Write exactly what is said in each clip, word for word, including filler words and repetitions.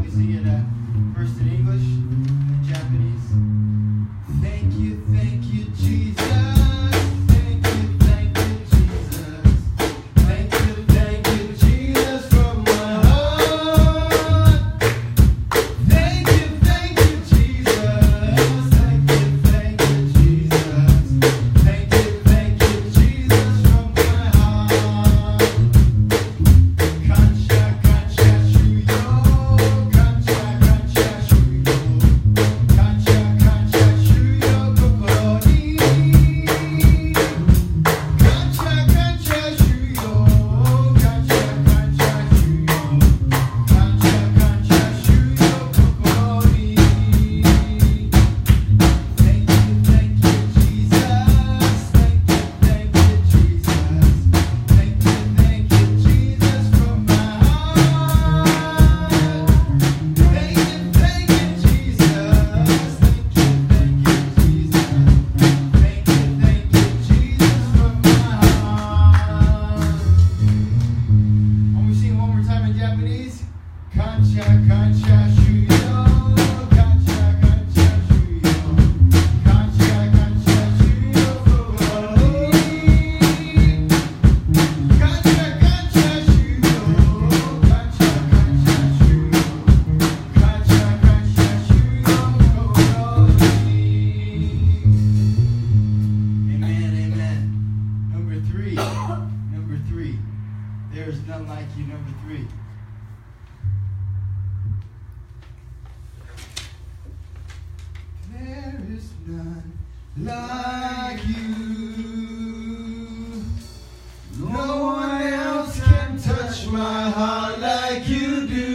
we sing it uh, first in English and Japanese. Thank you, thank you, Jesus. Thank you, thank you, Jesus. Thank you, thank you, Jesus, from my heart. Thank you, thank you, Jesus. Thank you, thank you, Jesus. Thank you, thank you, Jesus, from my heart. Kancha, kancha, shuyo. Kancha, kancha, shuyo. Kancha, kancha, shuyo, kokoro ni. Kancha, kancha, shuyo. Kancha, kancha, shuyo. Kancha, kancha, shuyo, kokoro ni. Thank you, thank you, Jesus. Thank you, thank you, Jesus. Thank you, thank you, Jesus, from my heart. Thank you, thank you, Jesus. Thank you, thank you, Jesus. Thank you, thank you, Jesus, from my heart. When we sing one more time in Japanese, Kancha, kancha, shuyo. Kancha, kancha, shuyo. Kancha, kancha, shuyo, kokoro ni. Kancha, kancha, shuyo. Kancha, kancha, shuyo. Kancha, kancha, shuyo, kokoro ni. Amen, amen. Number three. Number three. There is none like you. Number three. There is none like you. No one else can touch my heart like you do.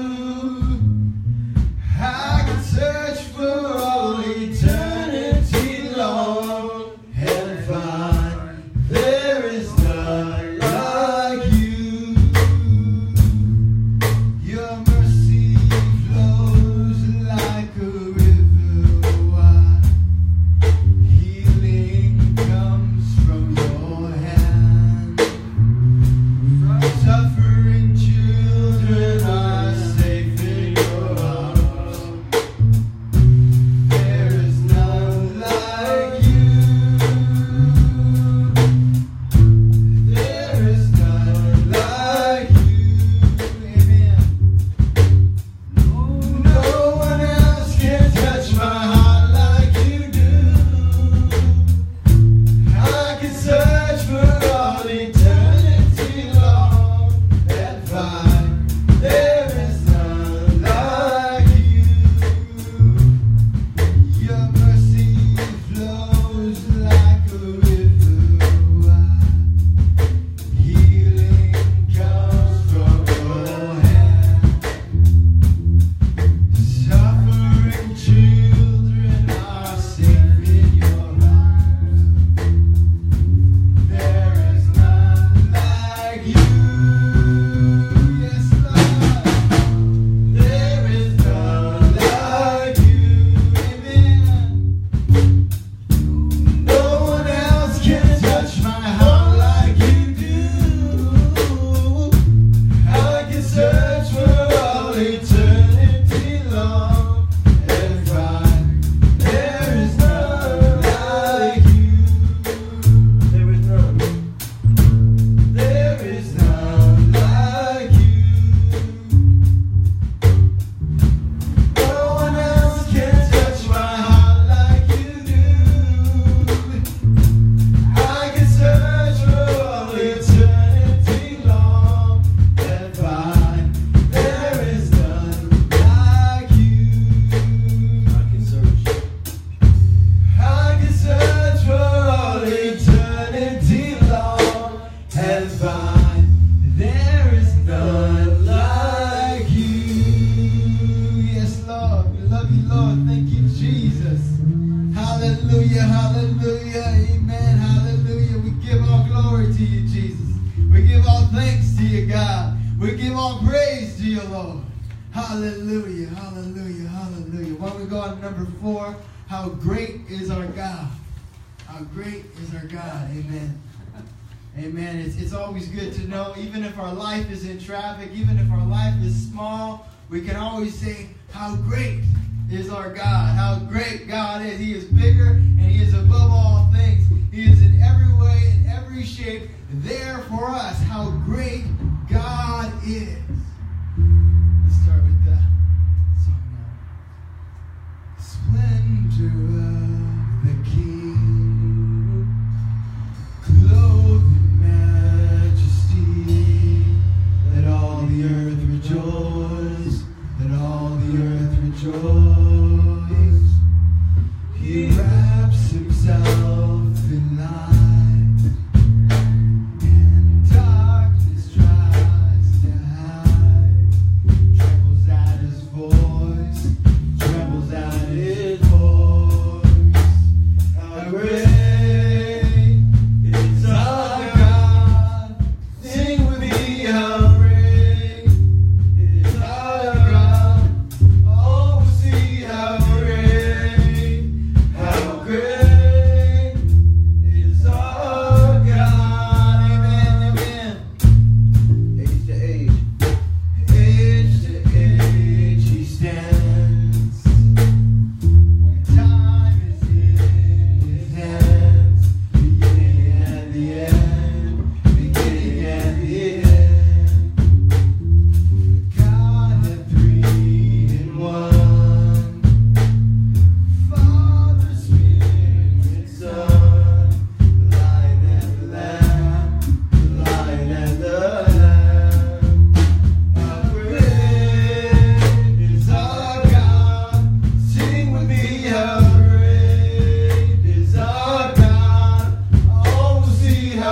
I could search for all eternity long and find there is none like you. Your mercy flows like a river wide. Healing comes from your hand. Suffering children are safe in your arms. There is none like you. There is none like you. Amen. No one else can touch my heart like you do. I can search for all eternity long and find there is none like you. Your mercy flows like a river wide. Healing comes from your hand. Suffering children are safe in your arms. There is none like you. Yes, Lord. There is none like you. Amen. No one else can touch my heart like you do. I can search for all eternity long and find there is none like you. There is none. There is none like you. No one else can touch my heart like you do. I can search for all eternity long and find there is none like you. I can search. I can search for all eternity long and find there is none like you. Yes, Lord. We love you, Lord. Thank you, Jesus. Hallelujah, hallelujah, amen, hallelujah. We give all glory to you, Jesus. We give all thanks to you, God. We give all praise to you, Lord. Hallelujah, hallelujah, hallelujah. Why don't we go on to number four? How great is our God. How great is our God. Amen. Amen. It's, it's always good to know, even if our life is in traffic, even if our life is small, we can always say how great is our God, how great God is. He is bigger and He is above all things. He is in every way, in every shape, there for us. How great God is. Let's start with the song now. Splendor of the King, clothed in majesty, let all the earth rejoice, let all the earth rejoice. He wraps Himself in light, and darkness tries to hide. Trembles at His voice, trembles at His voice. How great is our God? Sing with me, how great is our God? Oh, see how great, how great is our God. Amen, amen. Age to age, age to age He stands. Time is in His hands, beginning and the end, beginning and the end. God and three in one, Father, Spirit, and Son, the Lion and the Lamb, the Lion and the Lamb. How great is our God? Sing with me, how great is our God? Oh, see how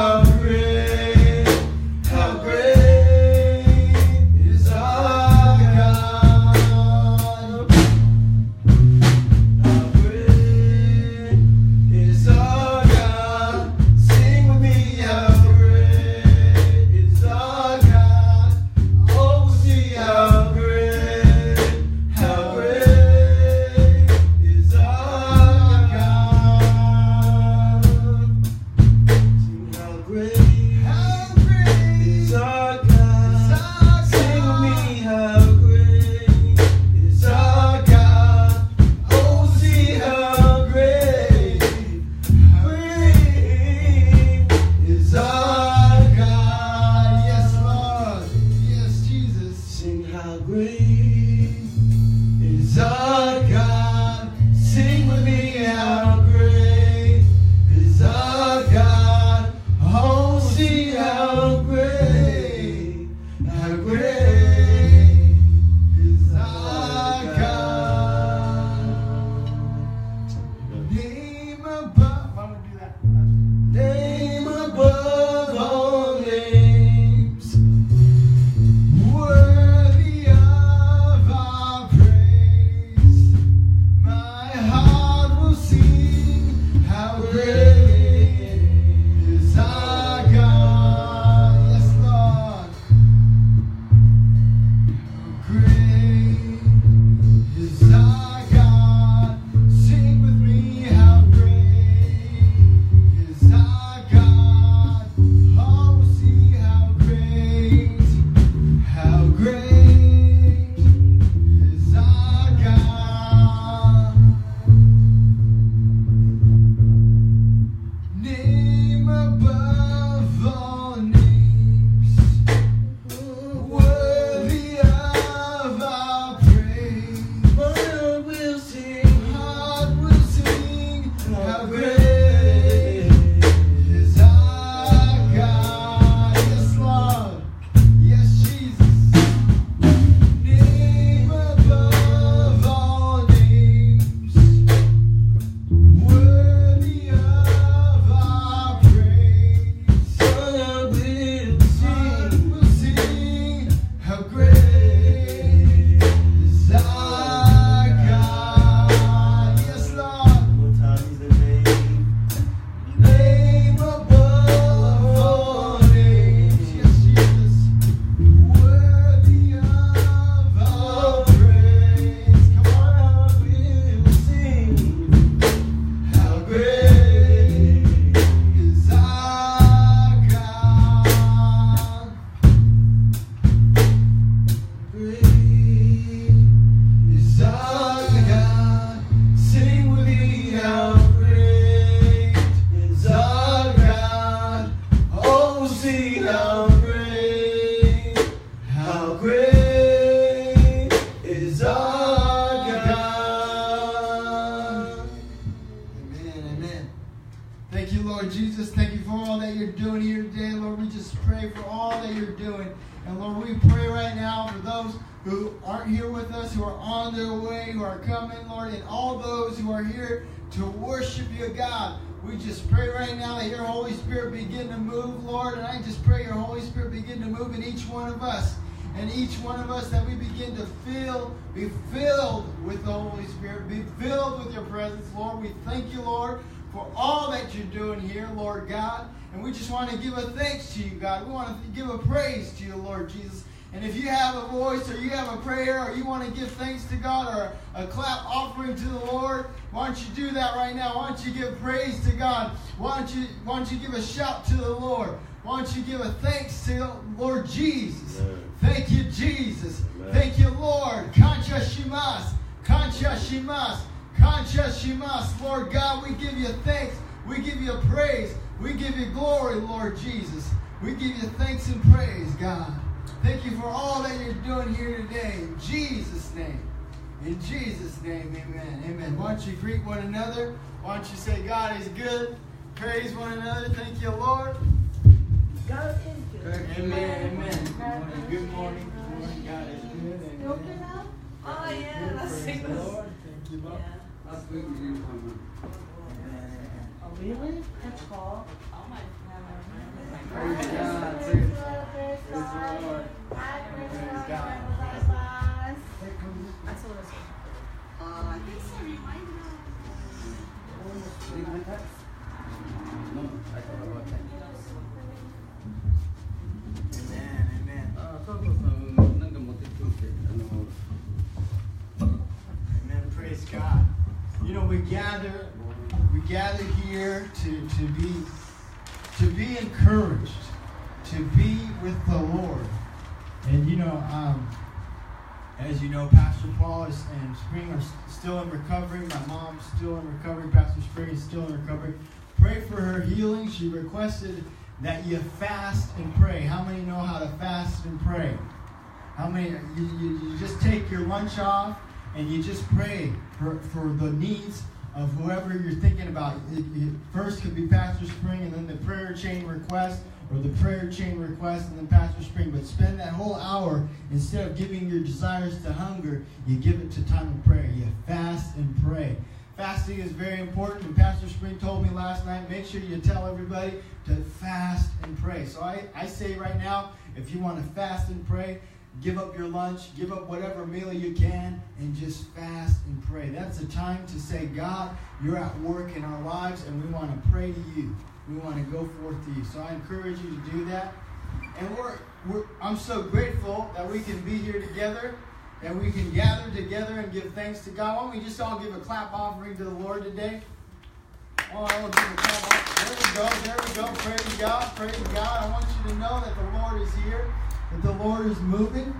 sing how great, how great is our God. Amen, amen. Thank you, Lord Jesus. Thank you for all that you're doing here today, Lord. We just pray for all that you're doing. And Lord, we pray right now for those who aren't here with us, who are on their way, who are coming, Lord, and all those who are here to worship you, God. We just pray right now that your Holy Spirit begin to move, Lord. And I just pray your Holy Spirit begin to move in each one of us. And each one of us that we begin to feel, be filled with the Holy Spirit, be filled with your presence, Lord. We thank you, Lord, for all that you're doing here, Lord God. And we just want to give a thanks to you, God. We want to give a praise to you, Lord Jesus. And if you have a voice or you have a prayer or you want to give thanks to God or a clap offering to the Lord, why don't you do that right now? Why don't you give praise to God? Why don't you, why don't you give a shout to the Lord? Why don't you give a thanks to Lord Jesus? Amen. Thank you, Jesus. Amen. Thank you, Lord. Kancha shimas. Kancha shimas. Kancha shimas. Lord God, we give you thanks. We give you praise. We give you glory, Lord Jesus. We give you thanks and praise, God. Thank you for all that you're doing here today. In Jesus' name. In Jesus' name, amen. Amen. Why don't you greet one another? Why don't you say God is good? Praise one another. Thank you, Lord. God is good. Amen. Amen. Good morning. Good morning. Good morning. God is good. Open up. Oh, yeah. Let's sing Praise the this. Lord. Thank you, Lord. Yeah. Last week we didn't come. Oh, really? That's cool. Oh, my Praise God. Praise Praise the Lord. Praise God. That's what it's Uh, I think so. Remind me. No, I thought about that. Amen, amen. Amen, praise God. You know, we gather, we gather here to, to be to be encouraged, to be with the Lord. And you know, um, as you know, Pastor Paul is, and Spring are still in recovery. My mom's still in recovery. Pastor Spring is still in recovery. Pray for her healing. She requested that you fast and pray. How many know how to fast and pray? How many? You, you, you just take your lunch off and you just pray for, for the needs of whoever you're thinking about. It, it first could be Pastor Spring, and then the prayer chain request, or the prayer chain request, and then Pastor Spring. But spend that whole hour, instead of giving your desires to hunger, you give it to time of prayer. You fast and pray. Fasting is very important, and Pastor Spring told me last night, make sure you tell everybody to fast and pray. So I, I say right now, if you want to fast and pray, give up your lunch, give up whatever meal you can, and just fast and pray. That's a time to say, God, you're at work in our lives, and we want to pray to you. We want to go forth to you. So I encourage you to do that. And we're, we're I'm so grateful that we can be here together, that we can gather together and give thanks to God. Why don't we just all give a clap offering to the Lord today? Oh, I will give a clap offering. There we go. There we go. Praise God. Praise God. I want you to know that the Lord is here, that the Lord is moving.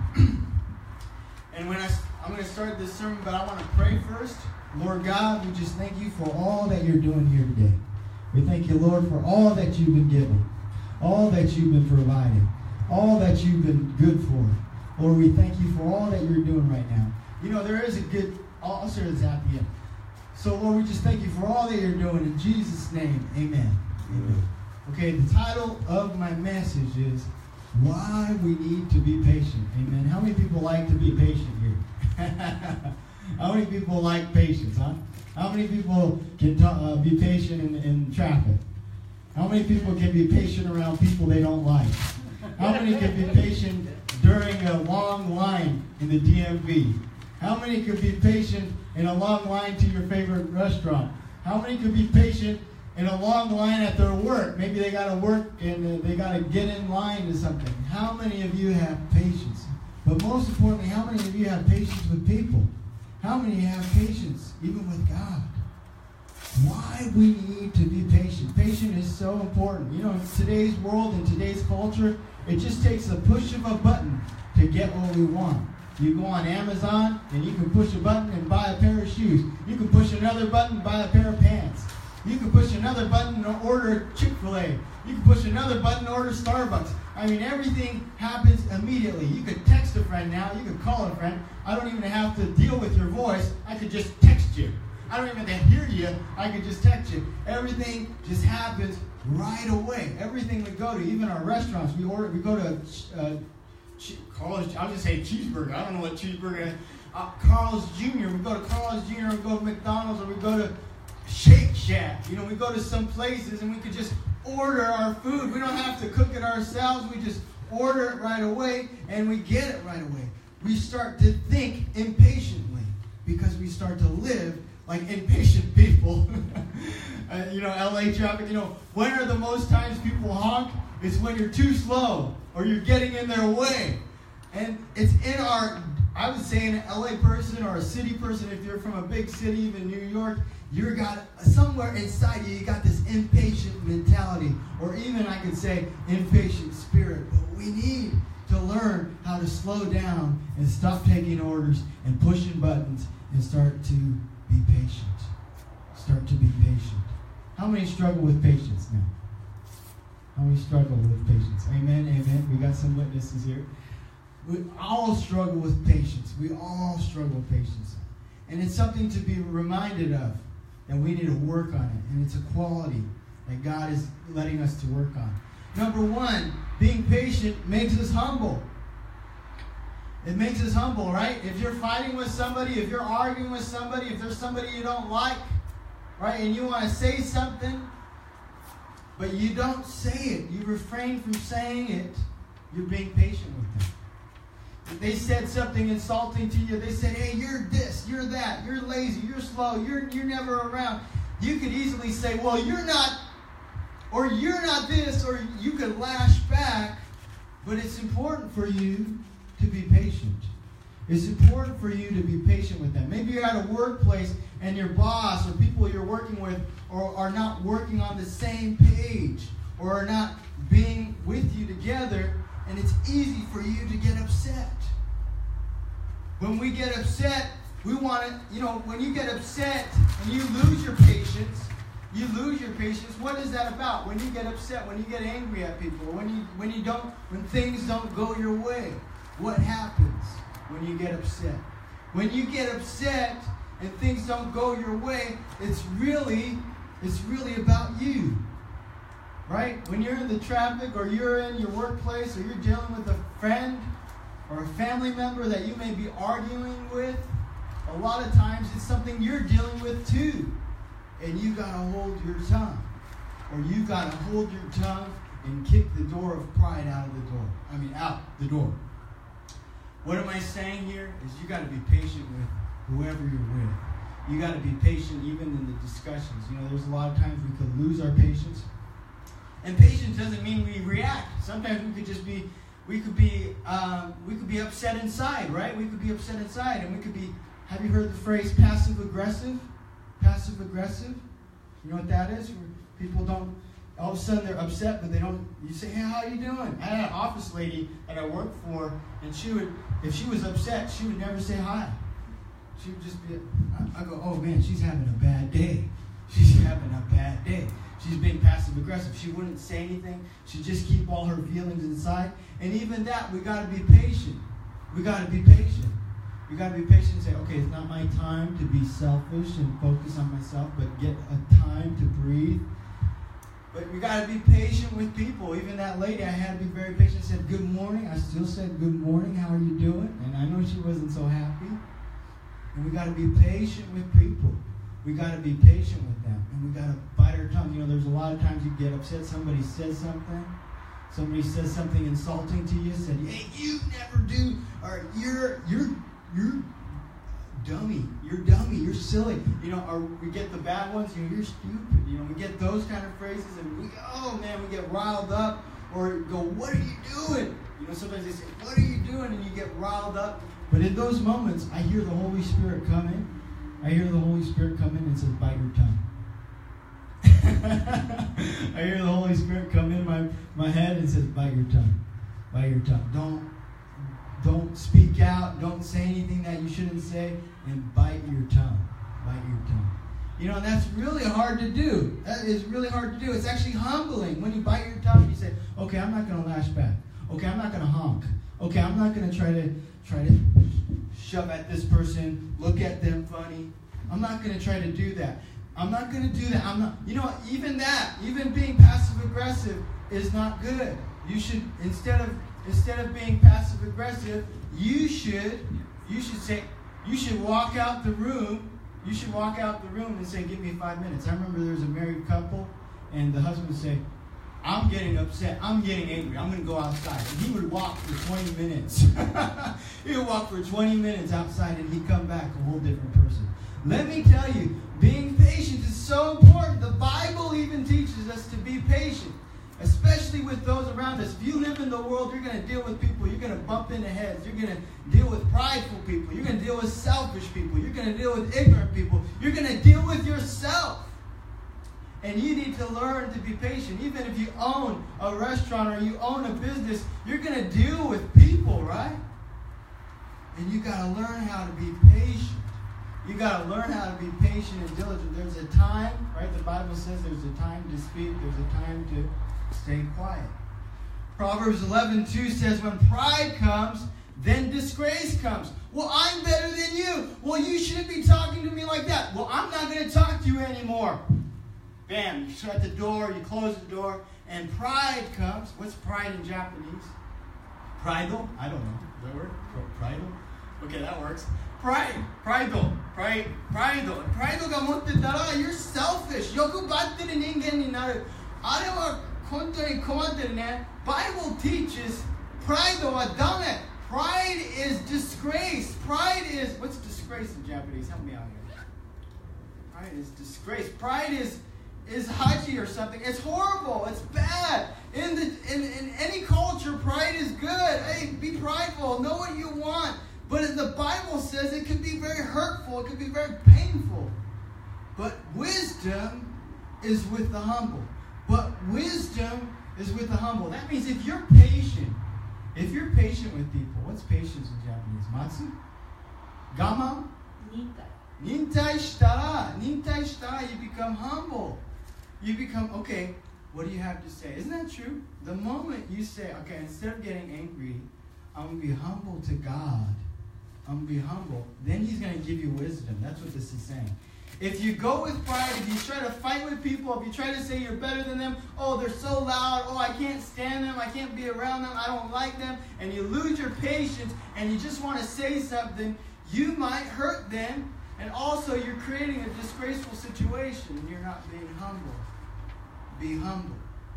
And when I, I'm going to start this sermon, but I want to pray first. Lord God, we just thank you for all that you're doing here today. We thank you, Lord, for all that you've been giving, all that you've been providing, all that you've been good for. Lord, we thank you for all that you're doing right now. You know, there is a good, I'll share this at the end. So, Lord, we just thank you for all that you're doing. In Jesus' name, amen. Amen. Okay, the title of my message is Why We Need to Be Patient. Amen. How many people like to be patient here? How many people like patience, huh? How many people can t- uh, be patient in, in traffic? How many people can be patient around people they don't like? How many can be patient during a long line in the D M V? How many could be patient in a long line to your favorite restaurant? How many could be patient in a long line at their work? Maybe they got to work and they got to get in line to something. How many of you have patience? But most importantly, how many of you have patience with people? How many have patience even with God? Why we need to be patient. Patience is so important. You know, in today's world, in today's culture, it just takes a push of a button to get what we want. You go on Amazon and you can push a button and buy a pair of shoes. You can push another button and buy a pair of pants. You can push another button and order Chick-fil-A. You can push another button and order Starbucks. I mean, everything happens immediately. You could text a friend now. You could call a friend. I don't even have to deal with your voice. I could just text you. I don't even have to hear you. I could just text you. Everything just happens right away. Everything we go to, even our restaurants, we order. We go to uh, Carl's. I'll just say cheeseburger. I don't know what cheeseburger is. Uh, Carl's Junior We go to Carl's Junior We go to McDonald's, or we go to Shake Shack. You know, we go to some places and we could just order our food. We don't have to cook it ourselves. We just order it right away and we get it right away. We start to think impatiently because we start to live like impatient people. uh, you know, L A traffic, you know, when are the most times people honk? It's when you're too slow or you're getting in their way. And it's in our, I would say an L A person or a city person, if you're from a big city, even New York, you got somewhere inside you, you got this impatient mentality, or even I could say impatient spirit. But we need to learn how to slow down and stop taking orders and pushing buttons and start to be patient. Start to be patient. How many struggle with patience now? How many struggle with patience? Amen, amen. We got some witnesses here. We all struggle with patience. We all struggle with patience. And it's something to be reminded of, that we need to work on it. And it's a quality that God is letting us to work on. Number one, being patient makes us humble. It makes us humble, right? If you're fighting with somebody, if you're arguing with somebody, if there's somebody you don't like, right, and you want to say something, but you don't say it, you refrain from saying it, you're being patient with them. If they said something insulting to you, they said, hey, you're this, you're that, you're lazy, you're slow, you're, you're never around. You could easily say, well, you're not, or you're not this, or you could lash back, but it's important for you to be patient. It's important for you to be patient with them. Maybe you're at a workplace and your boss or people you're working with or are not working on the same page or are not being with you together, and it's easy for you to get upset. When we get upset, we want to, you know, when you get upset and you lose your patience, you lose your patience. What is that about? When you get upset, when you get angry at people, when you when you don't, when things don't go your way, what happens when you get upset? When you get upset and things don't go your way, it's really, it's really about you. Right? When you're in the traffic or you're in your workplace or you're dealing with a friend or a family member that you may be arguing with, a lot of times it's something you're dealing with too. And you got to hold your tongue. Or you got to hold your tongue and kick the door of pride out of the door. I mean, out the door. What am I saying here is you got to be patient with whoever you're with. You got to be patient even in the discussions. You know, there's a lot of times we could lose our patience. And patience doesn't mean we react. Sometimes we could just be, we could be, um, we could be upset inside, right? We could be upset inside, and we could be. Have you heard the phrase passive aggressive? Passive aggressive. You know what that is? Where people don't. All of a sudden they're upset, but they don't. You say, "Hey, how are you doing?" I had an office lady that I worked for, and she would, if she was upset, she would never say hi. She would just be. I, I go, "Oh man, she's having a bad day. She's having a bad day." She's being passive aggressive. She wouldn't say anything. She'd just keep all her feelings inside. And even that, we got to be patient. We got to be patient. We got to be patient and say, okay, it's not my time to be selfish and focus on myself, but get a time to breathe. But we got to be patient with people. Even that lady, I had to be very patient. I said, good morning. I still said, good morning. How are you doing? And I know she wasn't so happy. And we got to be patient with people. We got to be patient with them, and we got to bite our tongue. You know, there's a lot of times you get upset. Somebody says something. Somebody says something insulting to you. Said, "Hey, you never do," or "You're you're you're dummy. You're dummy. You're silly." You know, or we get the bad ones. You know, "You're stupid." You know, we get those kind of phrases, and we oh man, we get riled up, or go, "What are you doing?" You know, sometimes they say, "What are you doing?" and you get riled up. But in those moments, I hear the Holy Spirit come in. I hear the Holy Spirit come in and says, bite your tongue. I hear the Holy Spirit come in my, my head and says, bite your tongue. Bite your tongue. Don't, don't speak out. Don't say anything that you shouldn't say. And bite your tongue. Bite your tongue. You know, and that's really hard to do. That is really hard to do. It's actually humbling. When you bite your tongue, you say, okay, I'm not going to lash back. Okay, I'm not going to honk. Okay, I'm not going to try to try to shove at this person, look at them funny. I'm not going to try to do that. I'm not going to do that. I'm not, you know, even that, even being passive aggressive is not good. You should, instead of instead of being passive aggressive, you should you should say you should walk out the room. You should walk out the room and say, give me five minutes. I remember there was a married couple, and the husband would say, I'm getting upset. I'm getting angry. I'm going to go outside. And he would walk for twenty minutes. He would walk for twenty minutes outside, and he'd come back a whole different person. Let me tell you, being patient is so important. The Bible even teaches us to be patient, especially with those around us. If you live in the world, you're going to deal with people. You're going to bump into heads. You're going to deal with prideful people. You're going to deal with selfish people. You're going to deal with ignorant people. You're going to deal with yourself. And you need to learn to be patient. Even if you own a restaurant or you own a business, you're going to deal with people, right? And you got to learn how to be patient. You got to learn how to be patient and diligent. There's a time, right? The Bible says there's a time to speak. There's a time to stay quiet. Proverbs eleven two says, when pride comes, then disgrace comes. Well, I'm better than you. Well, you shouldn't be talking to me like that. Well, I'm not going to talk to you anymore. Bam, you shut the door, you close the door, and pride comes. What's pride in Japanese? Pridal? I don't know. Is that a word? Pridal? Okay, that works. Pride. Pridal. Pride. Pridal. Pridal ga motte tara, you're selfish. Yoku batte ni ningen ni naru. Are wa hontou ni komatte ne. Bible teaches pride wa dame. Pride is disgrace. Pride is, what's disgrace in Japanese? Help me out here. Pride is disgrace. Pride is is hachi or something. It's horrible. It's bad. In the in, in any culture, pride is good. Hey, be prideful. Know what you want. But the Bible says it can be very hurtful. It can be very painful. But wisdom is with the humble. But wisdom is with the humble. That means if you're patient, if you're patient with people, what's patience in Japanese? Matsu? Gama? Nintai. Nintai shitara. Nintai shitara, you become humble. You become, okay, what do you have to say? Isn't that true? The moment you say, okay, instead of getting angry, I'm going to be humble to God. I'm going to be humble. Then he's going to give you wisdom. That's what this is saying. If you go with pride, if you try to fight with people, if you try to say you're better than them, oh, they're so loud, oh, I can't stand them, I can't be around them, I don't like them, and you lose your patience, and you just want to say something, you might hurt them, and also you're creating a disgraceful situation, and you're not being humble. Be humble.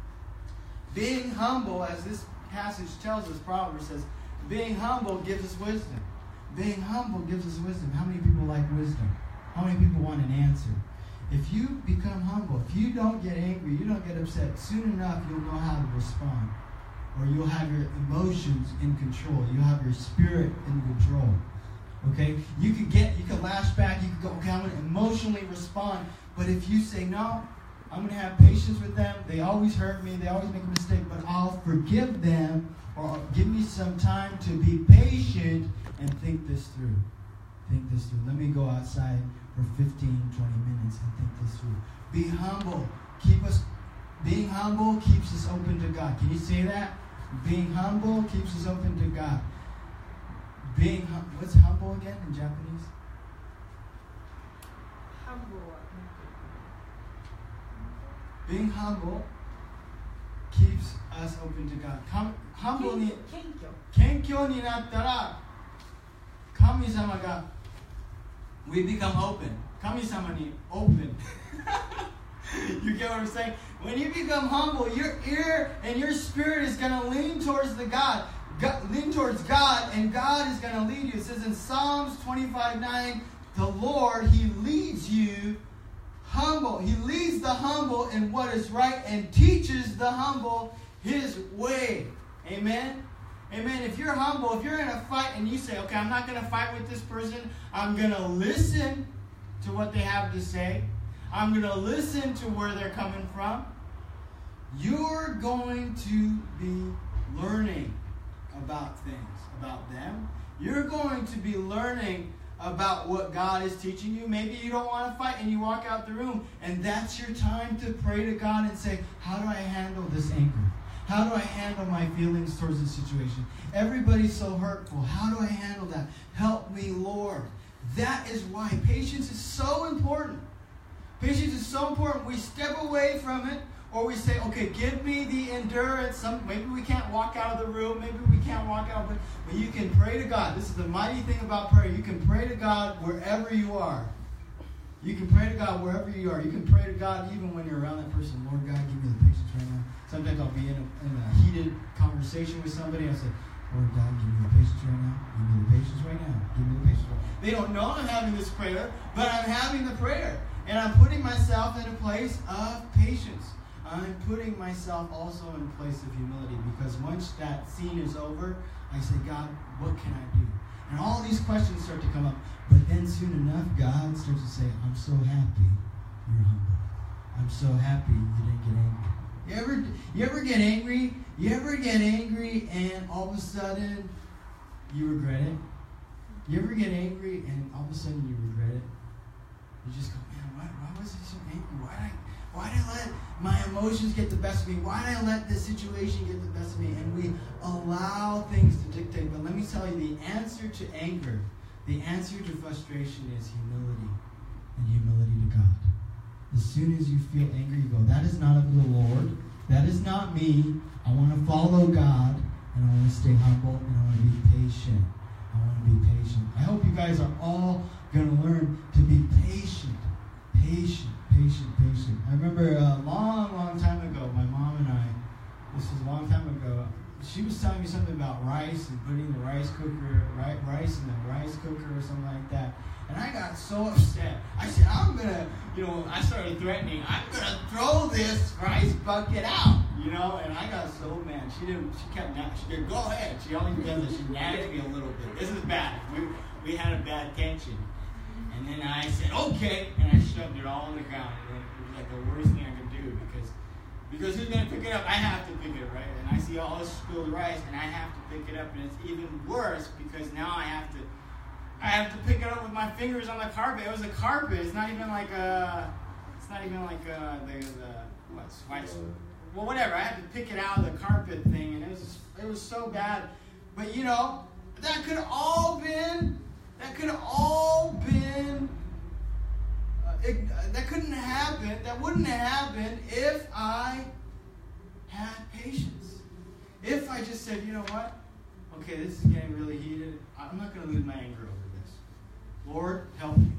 Being humble, as this passage tells us, Proverbs says, being humble gives us wisdom. Being humble gives us wisdom. How many people like wisdom? How many people want an answer? If you become humble, if you don't get angry, you don't get upset, soon enough you'll know how to respond. Or you'll have your emotions in control. You'll have your spirit in control. Okay? You could get, you could lash back, you could go, okay, I'm going to emotionally respond. But if you say, no, I'm going to have patience with them. They always hurt me. They always make a mistake. But I'll forgive them, or give me some time to be patient and think this through. Think this through. Let me go outside for fifteen, twenty minutes and think this through. Be humble. Keep us, being humble keeps us open to God. Can you say that? Being humble keeps us open to God. Being, what's humble again in Japanese? Humble. Being humble keeps us open to God. Hum, humble ni, Kenkyo. kenkyo ni nattara, Kami-sama ga, we become open. Kami-sama ni open. You get what I'm saying? When you become humble, your ear and your spirit is going to lean towards the God. God, lean towards God, and God is going to lead you. It says in Psalms twenty-five nine, the Lord, He leads you humble. He leads the humble in what is right and teaches the humble His way. Amen? Amen. If you're humble, if you're in a fight and you say, okay, I'm not going to fight with this person. I'm going to listen to what they have to say. I'm going to listen to where they're coming from. You're going to be learning about things, about them. You're going to be learning about what God is teaching you. Maybe you don't want to fight and you walk out the room, and that's your time to pray to God and say, how do I handle this anger? How do I handle my feelings towards this situation? Everybody's so hurtful. How do I handle that? Help me, Lord. That is why patience is so important. Patience is so important. We step away from it, or we say, okay, give me the endurance. Some, maybe we can't walk out of the room. Maybe we can't walk out. But, but you can pray to God. This is the mighty thing about prayer. You can pray to God wherever you are. You can pray to God wherever you are. You can pray to God even when you're around that person. Lord God, give me the patience right now. Sometimes I'll be in a, in a heated conversation with somebody. I'll say, Lord God, give me the patience right now. Give me the patience right now. Give me the patience right now. They don't know I'm having this prayer, but I'm having the prayer. And I'm putting myself in a place of patience. I'm putting myself also in a place of humility, because once that scene is over, I say, God, what can I do? And all these questions start to come up. But then soon enough, God starts to say, I'm so happy you're humble. I'm so happy you didn't get angry. You ever, you ever get angry? You ever get angry and all of a sudden you regret it? You ever get angry and all of a sudden you regret it? You just go, man, why, why was I so angry? Why did I, why did I let my emotions get the best of me? Why did I let this situation get the best of me? And we allow things to dictate. But let me tell you, the answer to anger, the answer to frustration is humility, and humility to God. As soon as you feel angry, you go, that is not of the Lord. That is not me. I want to follow God, and I want to stay humble, and I want to be patient. I want to be patient. I hope you guys are all going to learn to be patient. Patient, patient, patient. I remember a long, long time ago, my mom and I, this was a long time ago, she was telling me something about rice and putting the rice cooker, right, rice in the rice cooker or something like that. And I got so upset. I said, I'm going to, you know, I started threatening, I'm going to throw this rice bucket out, you know, and I got so mad. She didn't, she kept, nag- she said, go ahead. She only does it, she nagged me a little bit. This is bad. We, we had a bad tension. And then I said, okay, and I shoved it all on the ground. It was like the worst thing I could do, because because who's going to pick it up? I have to pick it up, right? And I see all this spilled rice, and I have to pick it up, and it's even worse because now I have to I have to pick it up with my fingers on the carpet. It was a carpet. It's not even like a, it's not even like a, the, the what's, what's, well, whatever. I had to pick it out of the carpet thing, and it was it was so bad. But, you know, that could have all been, that could have all been, uh, it, uh, that couldn't happen, that wouldn't have happened if I had patience. If I just said, you know what, okay, this is getting really heated. I'm not going to lose my anger over this. Lord, help me.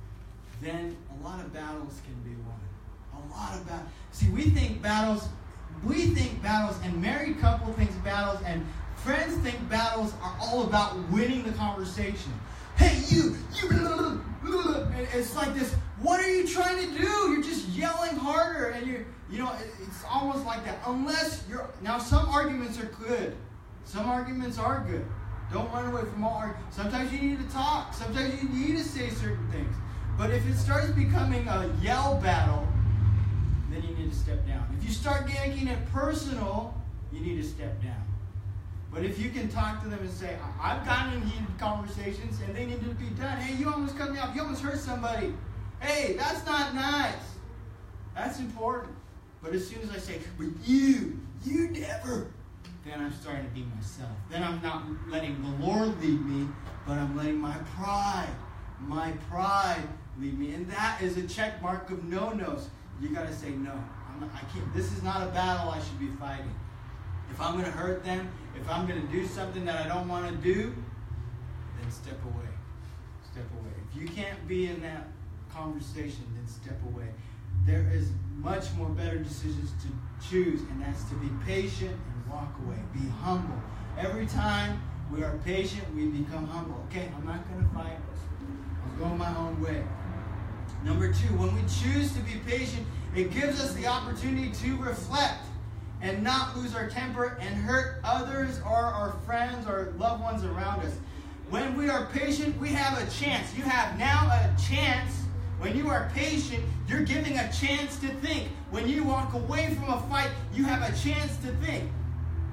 Then a lot of battles can be won. A lot of battles. See, we think battles, we think battles, and married couple thinks battles, and friends think battles are all about winning the conversation. Hey, you, you, and it's like this, what are you trying to do? You're just yelling harder, and you're, you know, it's almost like that. Unless you're, now some arguments are good. Some arguments are good. Don't run away from all arguments. Sometimes you need to talk. Sometimes you need to say certain things. But if it starts becoming a yell battle, then you need to step down. If you start making it personal, you need to step down. But if you can talk to them and say, I've gotten in heated conversations and they need to be done. Hey, you almost cut me off. You almost hurt somebody. Hey, that's not nice. That's important. But as soon as I say, but you, you never, then I'm starting to be myself. Then I'm not letting the Lord lead me, but I'm letting my pride, my pride lead me. And that is a check mark of no-nos. You got to say, no, I'm not, I can't. This is not a battle I should be fighting. If I'm going to hurt them, if I'm going to do something that I don't want to do, then step away. Step away. If you can't be in that conversation, then step away. There is much more better decisions to choose, and that's to be patient and walk away. Be humble. Every time we are patient, we become humble. Okay, I'm not going to fight. I'll go my own way. Number two, when we choose to be patient, it gives us the opportunity to reflect and not lose our temper and hurt others or our friends or loved ones around us. When we are patient, we have a chance. You have now a chance. When you are patient, you're giving a chance to think. When you walk away from a fight, you have a chance to think.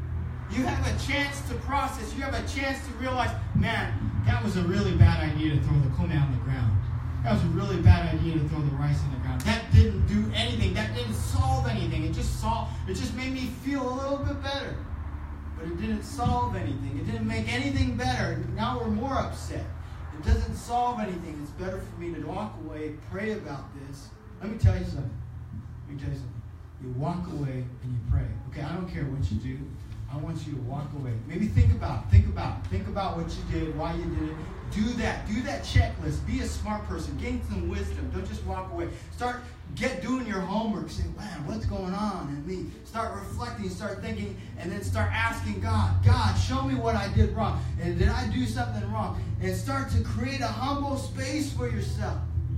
You have a chance to process. You have a chance to realize, man, that was a really bad idea to throw the kome on the ground. That was a really bad idea to throw the rice on the ground. That didn't do anything. That didn't solve anything. It just solved, it just made me feel a little bit better. But it didn't solve anything. It didn't make anything better. Now we're more upset. It doesn't solve anything. It's better for me to walk away, pray about this. Let me tell you something. Let me tell you something. You walk away and you pray. Okay, I don't care what you do. I want you to walk away. Maybe think about, think about, think about what you did, why you did it. Do that. Do that checklist. Be a smart person. Gain some wisdom. Don't just walk away. Start get doing your homework. Say, man, what's going on in me? Start reflecting. Start thinking. And then start asking God, God, show me what I did wrong. And did I do something wrong? And start to create a humble space for yourself.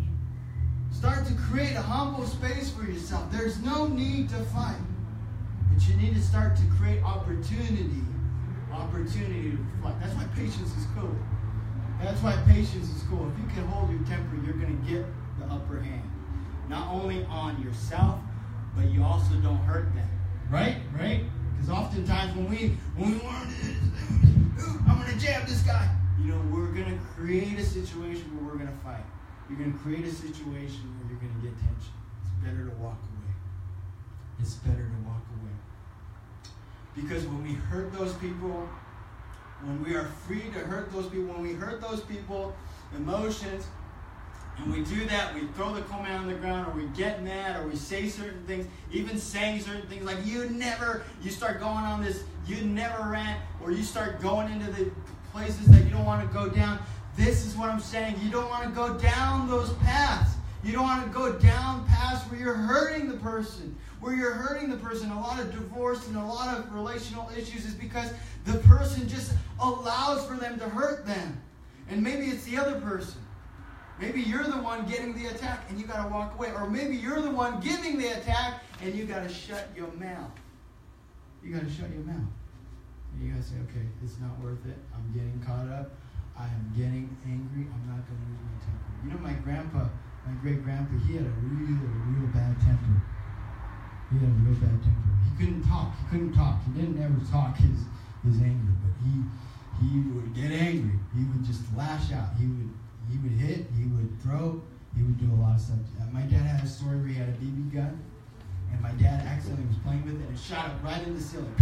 Start to create a humble space for yourself. There's no need to fight. But you need to start to create opportunity. Opportunity to reflect. That's why patience is cool. That's why patience is cool. If you can hold your temper, you're going to get the upper hand. Not only on yourself, but you also don't hurt them. Right? Right? Because oftentimes when we when we want to, I'm going to jab this guy. You know, we're going to create a situation where we're going to fight. You're going to create a situation where you're going to get tension. It's better to walk away. It's better to walk away. Because when we hurt those people, when we are free to hurt those people, when we hurt those people, emotions, and we do that, we throw the kome on the ground, or we get mad, or we say certain things, even saying certain things like, you never, you start going on this, you never rant, or you start going into the places that you don't want to go down. This is what I'm saying. You don't want to go down those paths. You don't want to go down paths where you're hurting the person. Where you're hurting the person. A lot of divorce and a lot of relational issues is because the person just allows for them to hurt them. And maybe it's the other person. Maybe you're the one getting the attack and you got to walk away. Or maybe you're the one giving the attack and you got to shut your mouth. You got to shut your mouth. And you got to say, okay, it's not worth it. I'm getting caught up. I am getting angry. I'm not going to lose my temper. You know, my grandpa, my great-grandpa, he had a real, real bad temper. He had a real bad temper. He couldn't talk. He couldn't talk. He didn't ever talk his, his anger, but he he would get angry. He would just lash out. He would he would hit. He would throw. He would do a lot of stuff. Uh, my dad had a story where he had a B B gun, and my dad accidentally was playing with it and shot it right in the ceiling.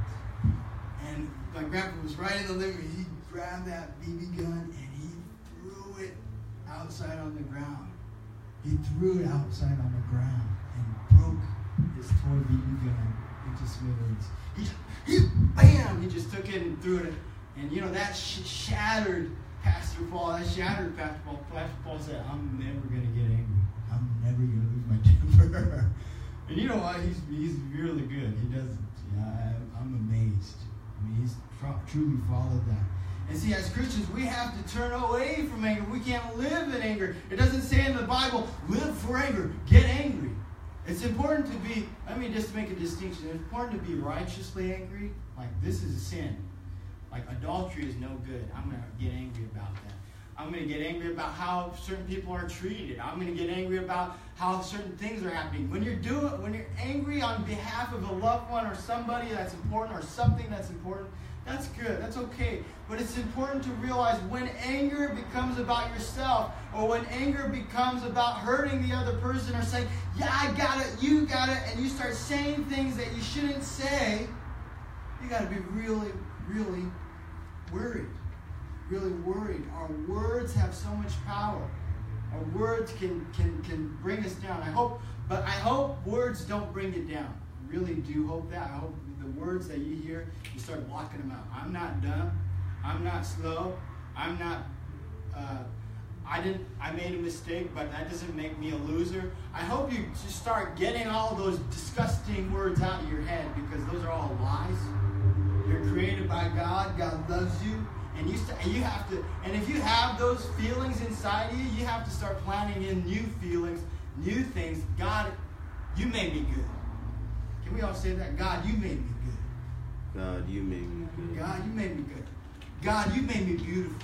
And my grandpa was right in the living room. He grabbed that B B gun and he threw it outside on the ground. He threw it outside on the ground and broke his toy B B gun into smithereens. He just, he, bam! He just took it and threw it. And you know, that sh- shattered Pastor Paul. That shattered Pastor Paul. Pastor Paul said, I'm never going to get angry. I'm never going to lose my temper. And you know what? He's he's really good. He doesn't. Yeah, I, I'm amazed. I mean, he's tr- truly followed that. And see, as Christians, we have to turn away from anger. We can't live in anger. It doesn't say in the Bible, live for anger, get angry. It's important to be, let me just make a distinction. It's important to be righteously angry. Like, this is a sin. Like, adultery is no good. I'm going to get angry about that. I'm going to get angry about how certain people are treated. I'm going to get angry about how certain things are happening. When you're doing, when you're angry on behalf of a loved one or somebody that's important or something that's important, that's good. That's okay. But it's important to realize when anger becomes about yourself, or when anger becomes about hurting the other person, or saying, yeah, I got it, you got it, and you start saying things that you shouldn't say, you got to be really, really worried. Really worried. Our words have so much power. Our words can, can, can bring us down. I hope, but I hope words don't bring you down. I really do hope that. I hope the words that you hear, you start blocking them out. I'm not dumb. I'm not slow. I'm not, uh, I didn't, I made a mistake, but that doesn't make me a loser. I hope you just start getting all those disgusting words out of your head, because those are all lies. You're created by God. God loves you. And you, st- you have to, and if you have those feelings inside you, you have to start planning in new feelings, new things. God, you made me good. Can we all say that? God, you made me good. God, you made me good. God, you made me good. God, you made me beautiful.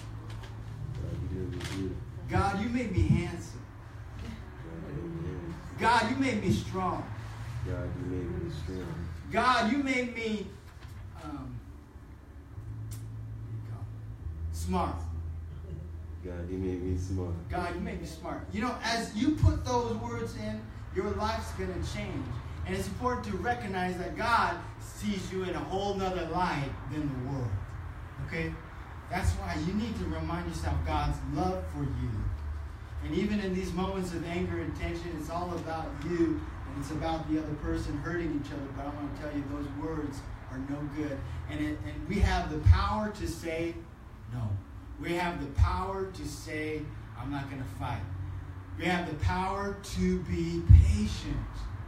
God, you made me beautiful. God, you made me handsome. God, you made me strong. God, you made me strong. God, you made me um, smart. God, He made me smart. God, you make me smart. You know, as you put those words in, your life's going to change. And it's important to recognize that God sees you in a whole nother light than the world. Okay? That's why you need to remind yourself God's love for you. And even in these moments of anger and tension, it's all about you, and it's about the other person hurting each other. But I want to tell you, those words are no good. And, it, and we have the power to say no. We have the power to say, I'm not going to fight. We have the power to be patient.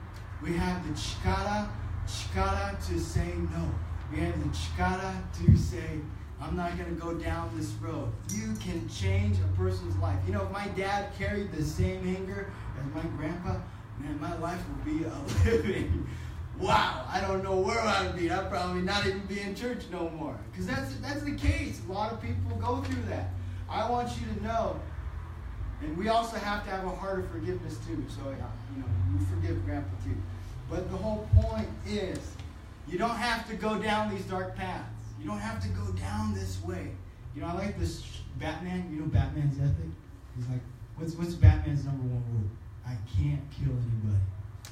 We have the chikara, chikara to say no. We have the chikara to say, I'm not going to go down this road. You can change a person's life. You know, if my dad carried the same anger as my grandpa, man, my life would be a living. Wow, I don't know where I would be. I'd probably not even be in church no more. Because that's, that's the case. A lot of people go through that. I want you to know, and we also have to have a heart of forgiveness too. So, yeah, you know, you forgive grandpa too. But the whole point is, you don't have to go down these dark paths. You don't have to go down this way. You know, I like this Batman. You know Batman's ethic? He's like, what's what's Batman's number one rule? I can't kill anybody.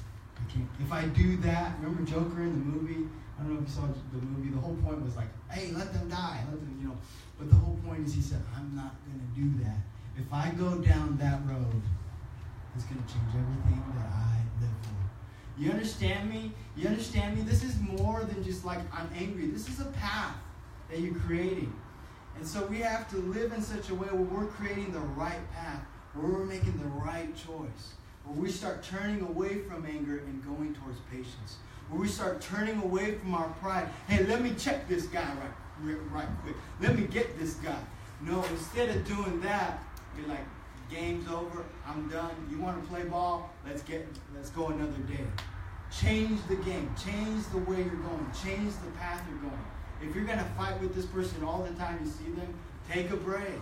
I can't. If I do that, remember Joker in the movie? I don't know if you saw the movie. The whole point was like, hey, let them die. Let them, you know. But the whole point is he said, I'm not going to do that. If I go down that road, it's going to change everything that I live for. You understand me? You understand me? This is more than just like I'm angry. This is a path that you're creating. And so we have to live in such a way where we're creating the right path, where we're making the right choice, where we start turning away from anger and going towards patience, where we start turning away from our pride. Hey, let me check this guy right, right quick. Let me get this guy. No, instead of doing that, you're like, game's over. I'm done. You want to play ball? Let's get. Let's go another day. Change the game. Change the way you're going. Change the path you're going. If you're going to fight with this person all the time you see them, take a break.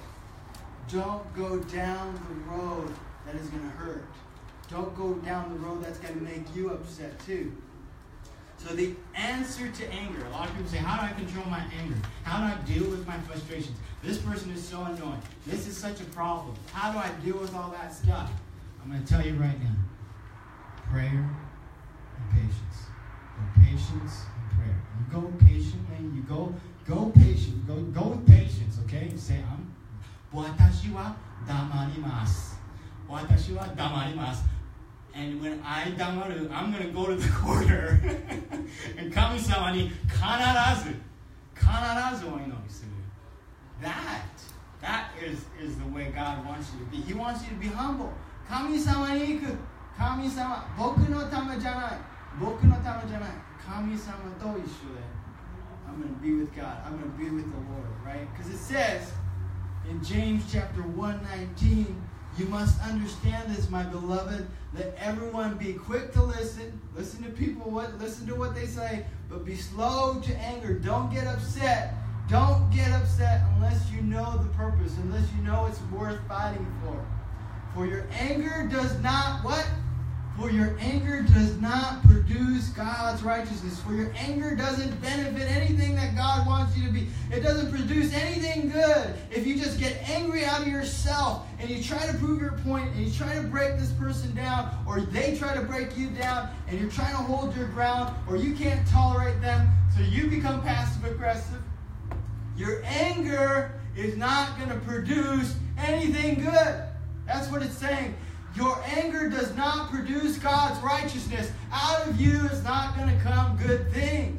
Don't go down the road that is going to hurt. Don't go down the road that's going to make you upset too. So the answer to anger, a lot of people say, how do I control my anger? How do I deal with my frustrations? This person is so annoying. This is such a problem. How do I deal with all that stuff? I'm going to tell you right now. Prayer and patience. Go patience and prayer. You go patiently. You go go patient. Go go with patience, okay? You say, I'm Watashi wa damarimasu. Watashi wa damarimasu. And when I damaru, I'm going to go to the corner and Kami-sama ni kanarazu, kanarazu o inori suru. That, that is, is the way God wants you to be. He wants you to be humble. Kami-sama ni iku. Kami-sama, boku no tama janai. Boku no tama janai. Kami-sama to issho de. I'm going to be with God. I'm going to be with the Lord, right? Because it says in James chapter one nineteen, you must understand this, my beloved. Let everyone be quick to listen. Listen to people, what listen to what they say, but be slow to anger. Don't get upset. Don't get upset unless you know the purpose, unless you know it's worth fighting for. For your anger does not what? For your anger does not produce God's righteousness. For your anger doesn't benefit anything that God wants you to be. It doesn't produce anything good. If you just get angry out of yourself and you try to prove your point and you try to break this person down, or they try to break you down and you're trying to hold your ground, or you can't tolerate them, so you become passive aggressive, your anger is not going to produce anything good. That's what it's saying. Your anger does not produce God's righteousness. Out of you is not going to come good things.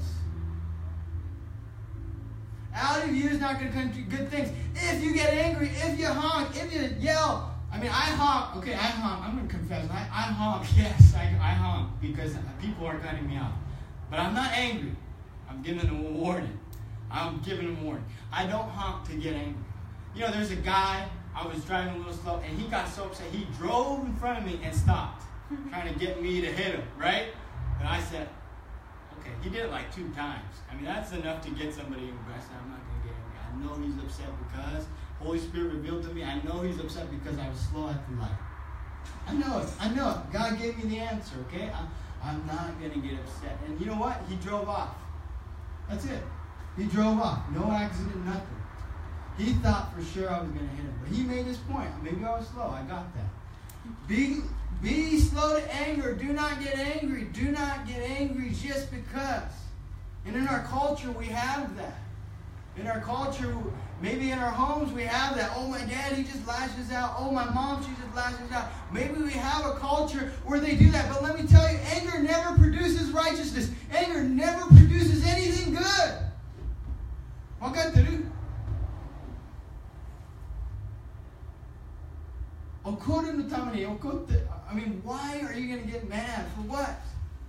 Out of you is not going to come good things. If you get angry, if you honk, if you yell. I mean, I honk. Okay, I honk. I'm going to confess. I, I honk. Yes, I, I honk because people are cutting me off. But I'm not angry. I'm giving them a warning. I'm giving them a warning. I don't honk to get angry. You know, there's a guy. I was driving a little slow, and he got so upset. He drove in front of me and stopped, trying to get me to hit him, right? And I said, okay, he did it like two times. I mean, that's enough to get somebody aggressive. I'm not going to get angry. I know he's upset because Holy Spirit revealed to me. I know he's upset because I was slow at the light. I know it. I know it. God gave me the answer, okay? I'm, I'm not going to get upset. And you know what? He drove off. That's it. He drove off. No accident, nothing. He thought for sure I was going to hit him. But he made his point. Maybe I was slow. I got that. Be, be slow to anger. Do not get angry. Do not get angry just because. And in our culture, we have that. In our culture, maybe in our homes, we have that. Oh, my dad, he just lashes out. Oh, my mom, she just lashes out. Maybe we have a culture where they do that. But let me tell you, anger never produces righteousness. Anger never produces anything good. What got to do? I mean, why are you going to get mad? For what?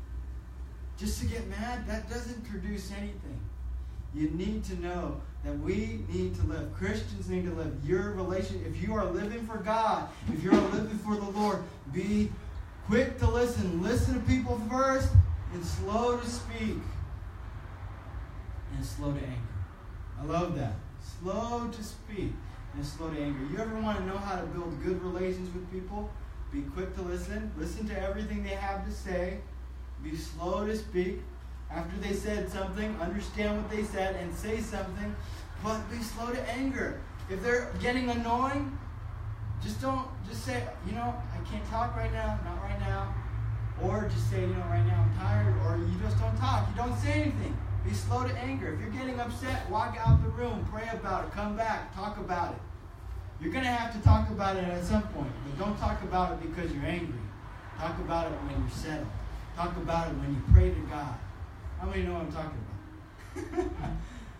Just to get mad? That doesn't produce anything. You need to know that we need to live. Christians need to live. Your relation, if you are living for God, if you're living for the Lord, be quick to listen. Listen to people first and slow to speak. And slow to anger. I love that. Slow to speak and slow to anger. You ever want to know how to build good relations with people? Be quick to listen. Listen to everything they have to say. Be slow to speak. After they said something, understand what they said and say something, but be slow to anger. If they're getting annoying, just don't, just say, you know, I can't talk right now, not right now. Or just say, you know, right now I'm tired, or you just don't talk. You don't say anything. Be slow to anger. If you're getting upset, walk out the room, pray about it, come back, talk about it. You're going to have to talk about it at some point, but don't talk about it because you're angry. Talk about it when you're settled. Talk about it when you pray to God. How many know what I'm talking about?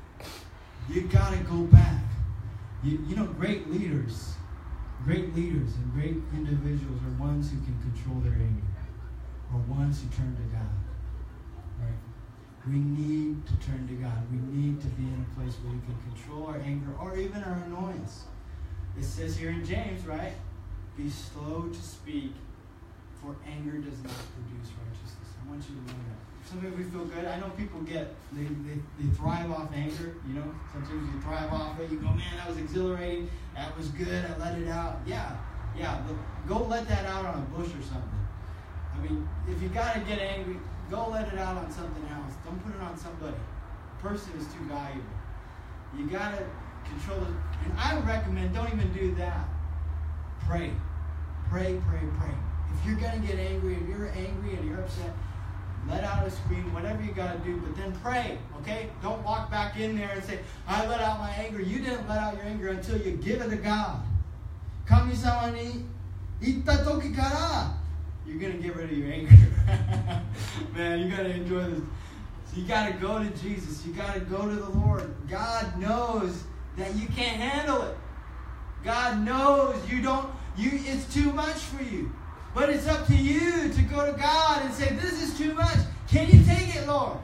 You got to go back. You, you know, great leaders, great leaders and great individuals are ones who can control their anger, or ones who turn to God. Right? We need to turn to God. We need to be in a place where we can control our anger or even our annoyance. It says here in James, right? Be slow to speak, for anger does not produce righteousness. I want you to know that. Sometimes we feel good. I know people get, they, they, they thrive off anger, you know. Sometimes you thrive off it. You go, man, that was exhilarating. That was good. I let it out. Yeah, yeah. But go let that out on a bush or something. I mean, if you got to get angry, go let it out on something else. Don't put it on somebody. A person is too valuable. You got to control it. And I recommend, don't even do that. Pray. Pray, pray, pray. If you're going to get angry, if you're angry and you're upset, let out a scream, whatever you got to do, but then pray, okay? Don't walk back in there and say, I let out my anger. You didn't let out your anger until you give it to God. Kami-sama ni itta toki kara, you're going to get rid of your anger. Man, you got to enjoy this. So you got to go to Jesus. You got to go to the Lord. God knows that you can't handle it. God knows you don't, you. It's too much for you. But it's up to you to go to God and say, this is too much. Can you take it, Lord?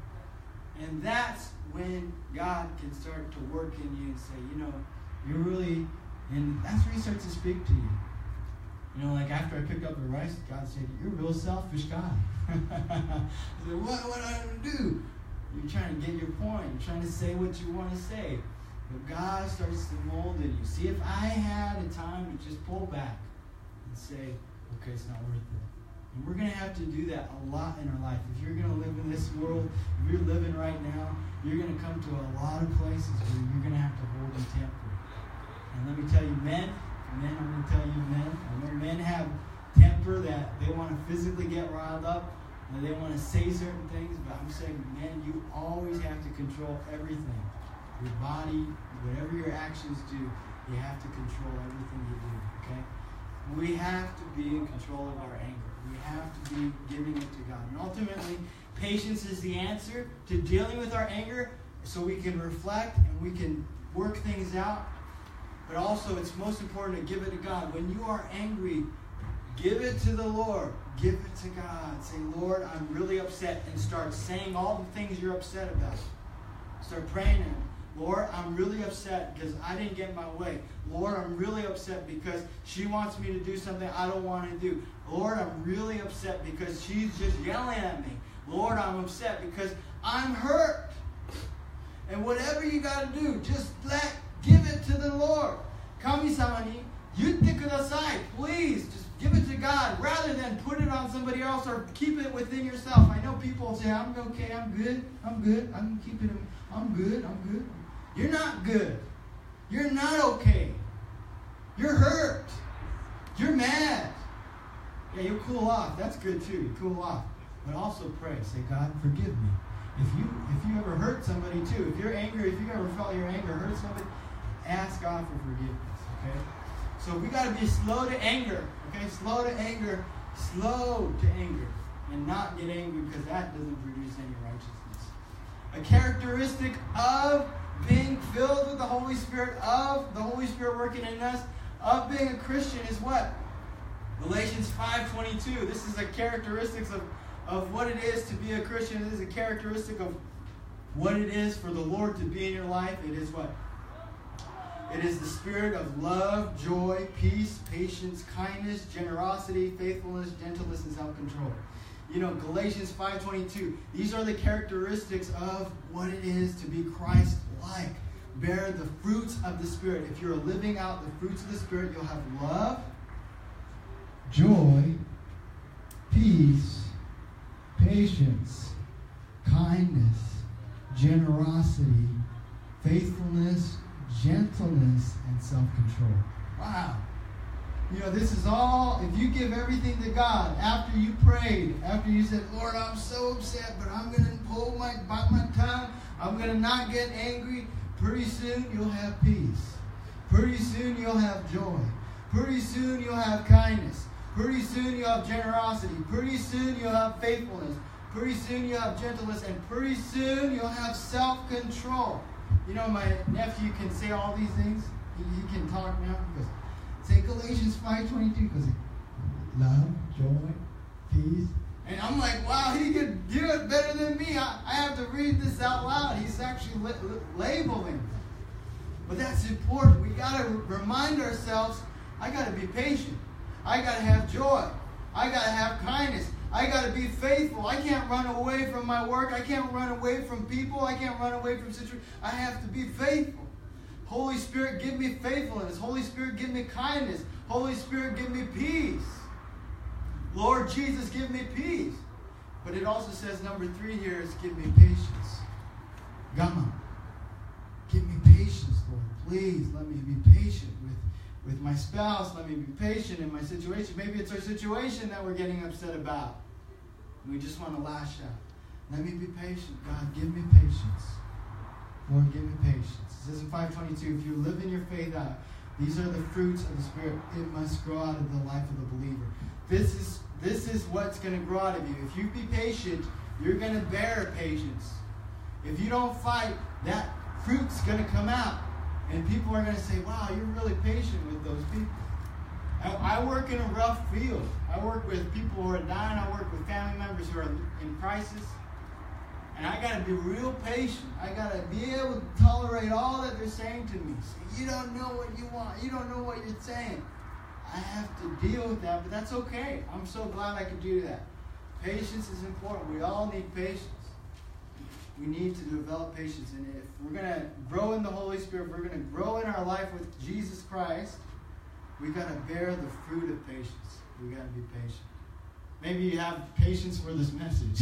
And that's when God can start to work in you and say, you know, you're really, and that's when he starts to speak to you. You know, like after I picked up the rice, God said, you're a real selfish guy. I said, what, what do I do? You're trying to get your point. You're trying to say what you want to say. But God starts to mold in you. See, if I had a time to just pull back and say, okay, it's not worth it. And we're going to have to do that a lot in our life. If you're going to live in this world, if you're living right now, you're going to come to a lot of places where you're going to have to hold your temper. And let me tell you, men, men, I'm going to tell you, men, I know men have temper that they want to physically get riled up, and they want to say certain things, but I'm saying, men, you always have to control everything. Your body, whatever your actions do, you have to control everything you do, okay? We have to be in control of our anger. We have to be giving it to God. And ultimately, patience is the answer to dealing with our anger so we can reflect and we can work things out. But also, it's most important to give it to God. When you are angry, give it to the Lord. Give it to God. Say, Lord, I'm really upset. And start saying all the things you're upset about. Start praying and Lord, I'm really upset because I didn't get my way. Lord, I'm really upset because she wants me to do something I don't want to do. Lord, I'm really upset because she's just yelling at me. Lord, I'm upset because I'm hurt. And whatever you got to do, just let, give it to the Lord. Kami-sama ni yutte kudasai. Please, just give it to God rather than put it on somebody else or keep it within yourself. I know people say, I'm okay, I'm good, I'm good, I'm keeping it, I'm good, I'm good. You're not good. You're not okay. You're hurt. You're mad. Yeah, you cool off. That's good too. You cool off. But also pray. Say, God, forgive me. If you if you ever hurt somebody too, if you're angry, if you ever felt your anger hurt somebody, ask God for forgiveness. Okay? So we got to be slow to anger. Okay? Slow to anger. Slow to anger. And not get angry, because that doesn't produce any righteousness. A characteristic of being filled with the Holy Spirit, of the Holy Spirit working in us, of being a Christian is what? Galatians five twenty-two. This is a characteristics of, of what it is to be a Christian. This is a characteristic of what it is for the Lord to be in your life. It is what? It is the spirit of love, joy, peace, patience, kindness, generosity, faithfulness, gentleness, and self-control. You know, Galatians five twenty-two. These are the characteristics of what it is to be Christ-like. Bear the fruits of the Spirit. If you're living out the fruits of the Spirit, you'll have love, joy, peace, patience, kindness, generosity, faithfulness, gentleness, and self-control. Wow. You know, this is all, if you give everything to God, after you prayed, after you said, Lord, I'm so upset, but I'm going to hold my, bite my tongue, I'm going to not get angry, pretty soon you'll have peace. Pretty soon you'll have joy. Pretty soon you'll have kindness. Pretty soon you'll have generosity. Pretty soon you'll have faithfulness. Pretty soon you'll have gentleness. And pretty soon you'll have self-control. You know, my nephew can say all these things. He, he can talk now. He goes, say Galatians five twenty-two. Because love, joy, peace. And I'm like, wow, he could do it better than me. I, I have to read this out loud. He's actually li- li- labeling. But that's important. We got to remind ourselves, I got to be patient. I got to have joy. I got to have kindness. I got to be faithful. I can't run away from my work. I can't run away from people. I can't run away from situations. I have to be faithful. Holy Spirit, give me faithfulness. Holy Spirit, give me kindness. Holy Spirit, give me peace. Lord Jesus, give me peace. But it also says, number three here is give me patience. Gama. Give me patience, Lord. Please let me be patient with, with my spouse. Let me be patient in my situation. Maybe it's our situation that we're getting upset about. And we just want to lash out. Let me be patient. God, give me patience. Lord, give me patience. It says in five twenty-two, if you live in your faith out, these are the fruits of the Spirit. It must grow out of the life of the believer. This is this is what's going to grow out of you. If you be patient, you're going to bear patience. If you don't fight, that fruit's going to come out. And people are going to say, wow, you're really patient with those people. I, I work in a rough field. I work with people who are dying. I work with family members who are in crisis. And I got to be real patient. I got to be able to tolerate all that they're saying to me. So you don't know what you want. You don't know what you're saying. I have to deal with that, but that's okay. I'm so glad I can do that. Patience is important. We all need patience. We need to develop patience. And if we're going to grow in the Holy Spirit, if we're going to grow in our life with Jesus Christ, we got to bear the fruit of patience. We got to be patient. Maybe you have patience for this message.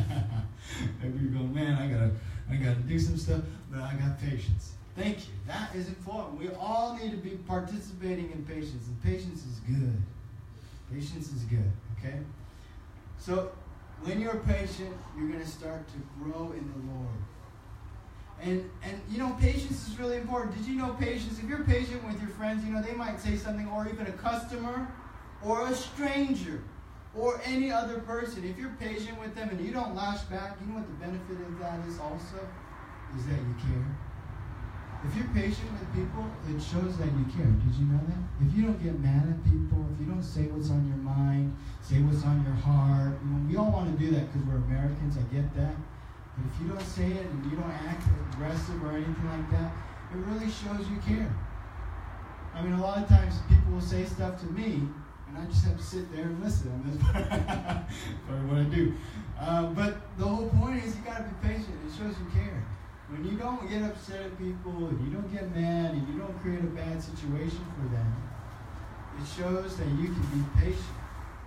Maybe you go, man, I gotta, I gotta do some stuff, but I got patience. Thank you. That is important. We all need to be participating in patience, and patience is good. Patience is good. Okay. So when you're patient, you're gonna start to grow in the Lord. And and you know, patience is really important. Did you know patience? If you're patient with your friends, you know they might say something, or even a customer, or a stranger, or any other person. If you're patient with them and you don't lash back, you know what the benefit of that is also? Is that you care. If you're patient with people, it shows that you care. Did you know that? If you don't get mad at people, if you don't say what's on your mind, say what's on your heart, you know, we all want to do that because we're Americans, I get that. But if you don't say it and you don't act aggressive or anything like that, it really shows you care. I mean, a lot of times people will say stuff to me, and I just have to sit there and listen. That's probably what I do. Uh, but the whole point is you got to be patient. It shows you care. When you don't get upset at people, and you don't get mad, and you don't create a bad situation for them, it shows that you can be patient.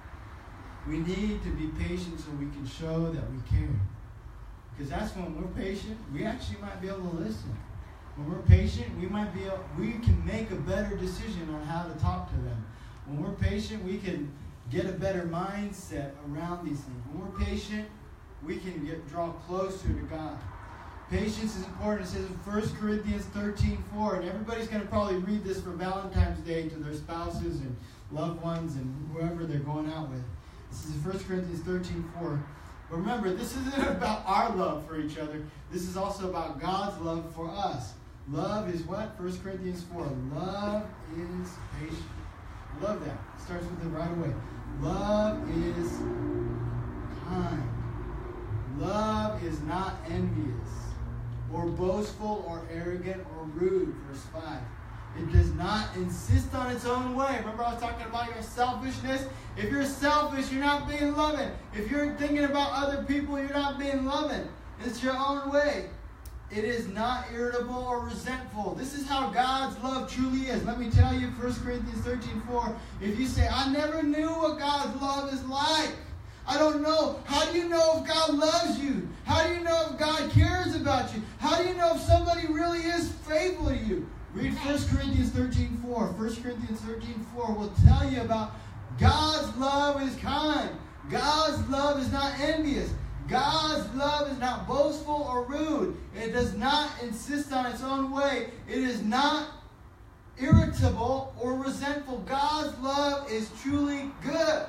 We need to be patient so we can show that we care. Because that's when we're patient, we actually might be able to listen. When we're patient, we might be able, we can make a better decision on how to talk to them. When we're patient, we can get a better mindset around these things. When we're patient, we can get draw closer to God. Patience is important. It says in First Corinthians thirteen four, and everybody's going to probably read this for Valentine's Day to their spouses and loved ones and whoever they're going out with. This is First Corinthians thirteen four. But remember, this isn't about our love for each other. This is also about God's love for us. Love is what? First Corinthians four. Love is patient. I love that. It starts with it right away. Love is kind. Love is not envious or boastful or arrogant or rude. Verse five. It does not insist on its own way. Remember I was talking about your selfishness? If you're selfish, you're not being loving. If you're thinking about other people, you're not being loving. It's your own way. It is not irritable or resentful. This is how God's love truly is. Let me tell you, First Corinthians thirteen four. If you say, I never knew what God's love is like. I don't know. How do you know if God loves you? How do you know if God cares about you? How do you know if somebody really is faithful to you? Read First Corinthians thirteen four. First Corinthians thirteen four will tell you about God's love is kind. God's love is not envious. God's love is not boastful or rude. It does not insist on its own way. It is not irritable or resentful. God's love is truly good.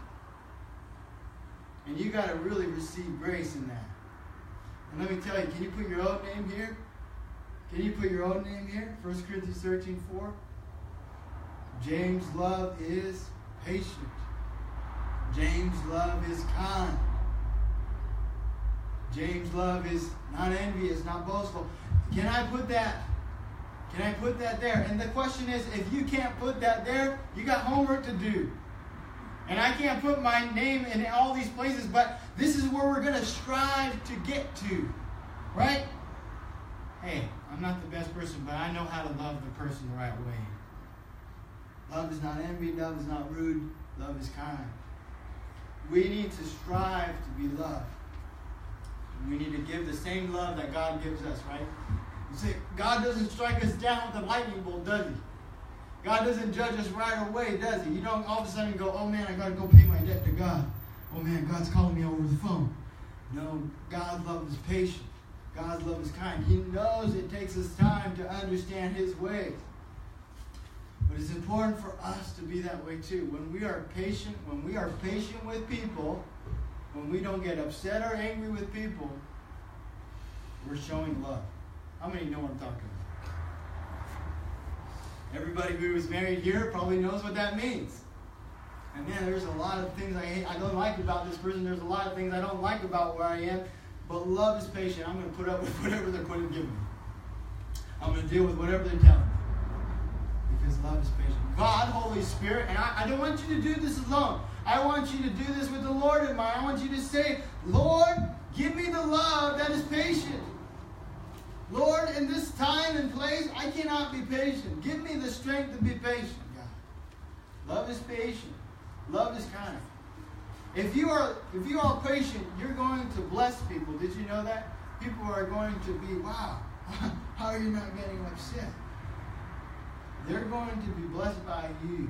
And you got to really receive grace in that. And let me tell you, can you put your own name here? Can you put your own name here? First Corinthians thirteen four. James' love is patient. James' love is kind. James' love is not envious, not boastful. Can I put that? Can I put that there? And the question is, if you can't put that there, you got homework to do. And I can't put my name in all these places, but this is where we're going to strive to get to. Right? Hey, I'm not the best person, but I know how to love the person the right way. Love is not envy. Love is not rude. Love is kind. We need to strive to be loved. We need to give the same love that God gives us, right? You say, God doesn't strike us down with a lightning bolt, does he? God doesn't judge us right away, does he? You don't all of a sudden go, oh man, I got to go pay my debt to God. Oh man, God's calling me over the phone. No, God's love is patient. God's love is kind. He knows it takes us time to understand his ways. But it's important for us to be that way too. When we are patient, when we are patient with people, when we don't get upset or angry with people, we're showing love. How many know what I'm talking about? Everybody who is married here probably knows what that means. And man, there's a lot of things I hate, I don't like about this person. There's a lot of things I don't like about where I am. But love is patient. I'm going to put up with whatever they're going to give me. I'm going to deal with whatever they're telling me. Because love is patient. God, Holy Spirit, and I, I don't want you to do this alone. I want you to do this with the Lord in mind. I want you to say, Lord, give me the love that is patient. Lord, in this time and place, I cannot be patient. Give me the strength to be patient, God. Love is patient. Love is kind. If you are if you are patient, you're going to bless people. Did you know that? People are going to be, wow, how are you not getting upset? They're going to be blessed by you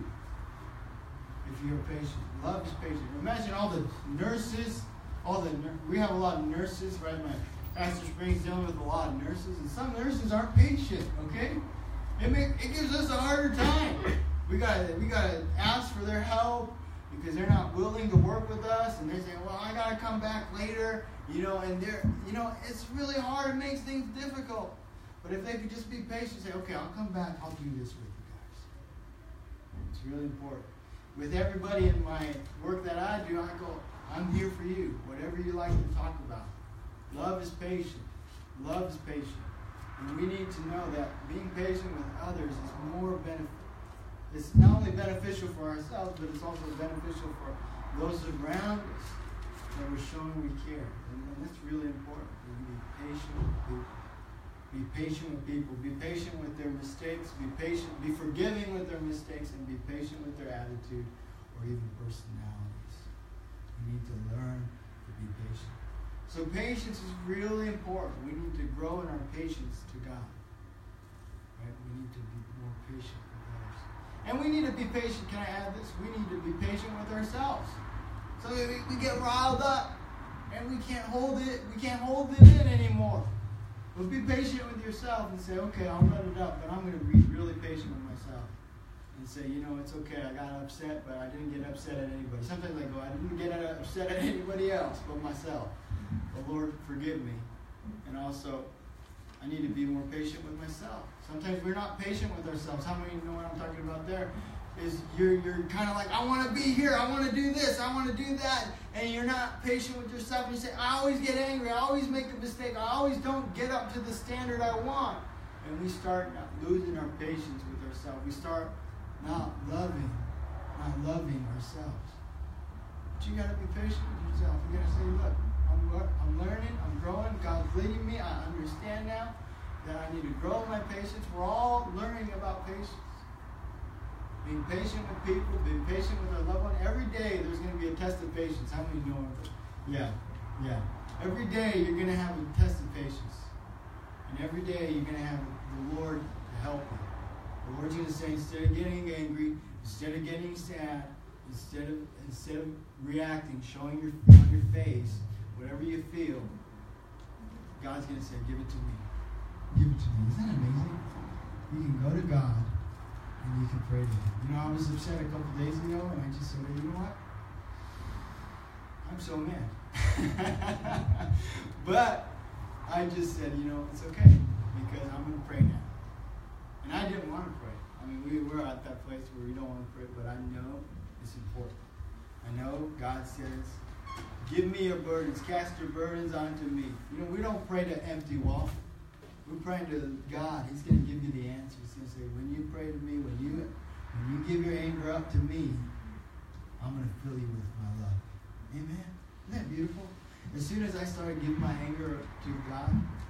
if you're patient. Love is patient. Imagine all the nurses, all the we have a lot of nurses, right? My Pastor Spring's dealing with a lot of nurses, and some nurses aren't patient. Okay, it make it gives us a harder time. We got we got to ask for their help because they're not willing to work with us, and they say, "Well, I got to come back later," you know, and they're you know it's really hard. It makes things difficult. But if they could just be patient, say, "Okay, I'll come back. I'll do this with you guys." It's really important. With everybody in my work that I do, I go, I'm here for you. Whatever you like to talk about. Love is patient. Love is patient. And we need to know that being patient with others is more beneficial. It's not only beneficial for ourselves, but it's also beneficial for those around us that we're showing we care. And, and that's really important. We be patient with people. Be patient with people. Be patient with their mistakes. Be patient. Be forgiving with their mistakes, and be patient with their attitude or even personalities. We need to learn to be patient. So patience is really important. We need to grow in our patience to God. right? We need to be more patient with others. And we need to be patient. Can I add this? We need to be patient with ourselves. So we, we get riled up and we can't hold it. We can't hold it in anymore. But be patient with yourself and say, okay, I'll let it up, but I'm going to be really patient with myself. And say, you know, it's okay. I got upset, but I didn't get upset at anybody. Sometimes I go, I didn't get upset at anybody else but myself. But Lord, forgive me. And also, I need to be more patient with myself. Sometimes we're not patient with ourselves. How many know what I'm talking about there? Is you're you're kind of like, I want to be here. I want to do this. I want to do that. And you're not patient with yourself. And you say, I always get angry. I always make a mistake. I always don't get up to the standard I want. And we start not losing our patience with ourselves. We start not loving, not loving ourselves. But you got to be patient with yourself. You got to say, look, I'm, I'm learning, I'm growing, God's leading me, I understand now that I need to grow my patience. We're all learning about patience. Being patient with people, being patient with our loved one. Every day there's going to be a test of patience. How many know it? Yeah, yeah. Every day you're going to have a test of patience. And every day you're going to have the Lord to help you. The Lord's going to say, instead of getting angry, instead of getting sad, instead of instead of reacting, showing your on your face, whatever you feel, God's going to say, give it to me. Give it to me. Isn't that amazing? You can go to God and you can pray to Him. You know, I was upset a couple days ago and I just said, well, you know what? I'm so mad. But I just said, you know, it's okay because I'm going to pray now. And I didn't want to pray. I mean, we were at that place where we don't want to pray, but I know it's important. I know God says, give me your burdens, cast your burdens onto me. You know, we don't pray to empty wall. We're praying to God. He's going to give you the answer. He's going to say, when you pray to me, when you when you give your anger up to me, I'm going to fill you with my love. Amen. Isn't that beautiful? As soon as I started giving my anger to God,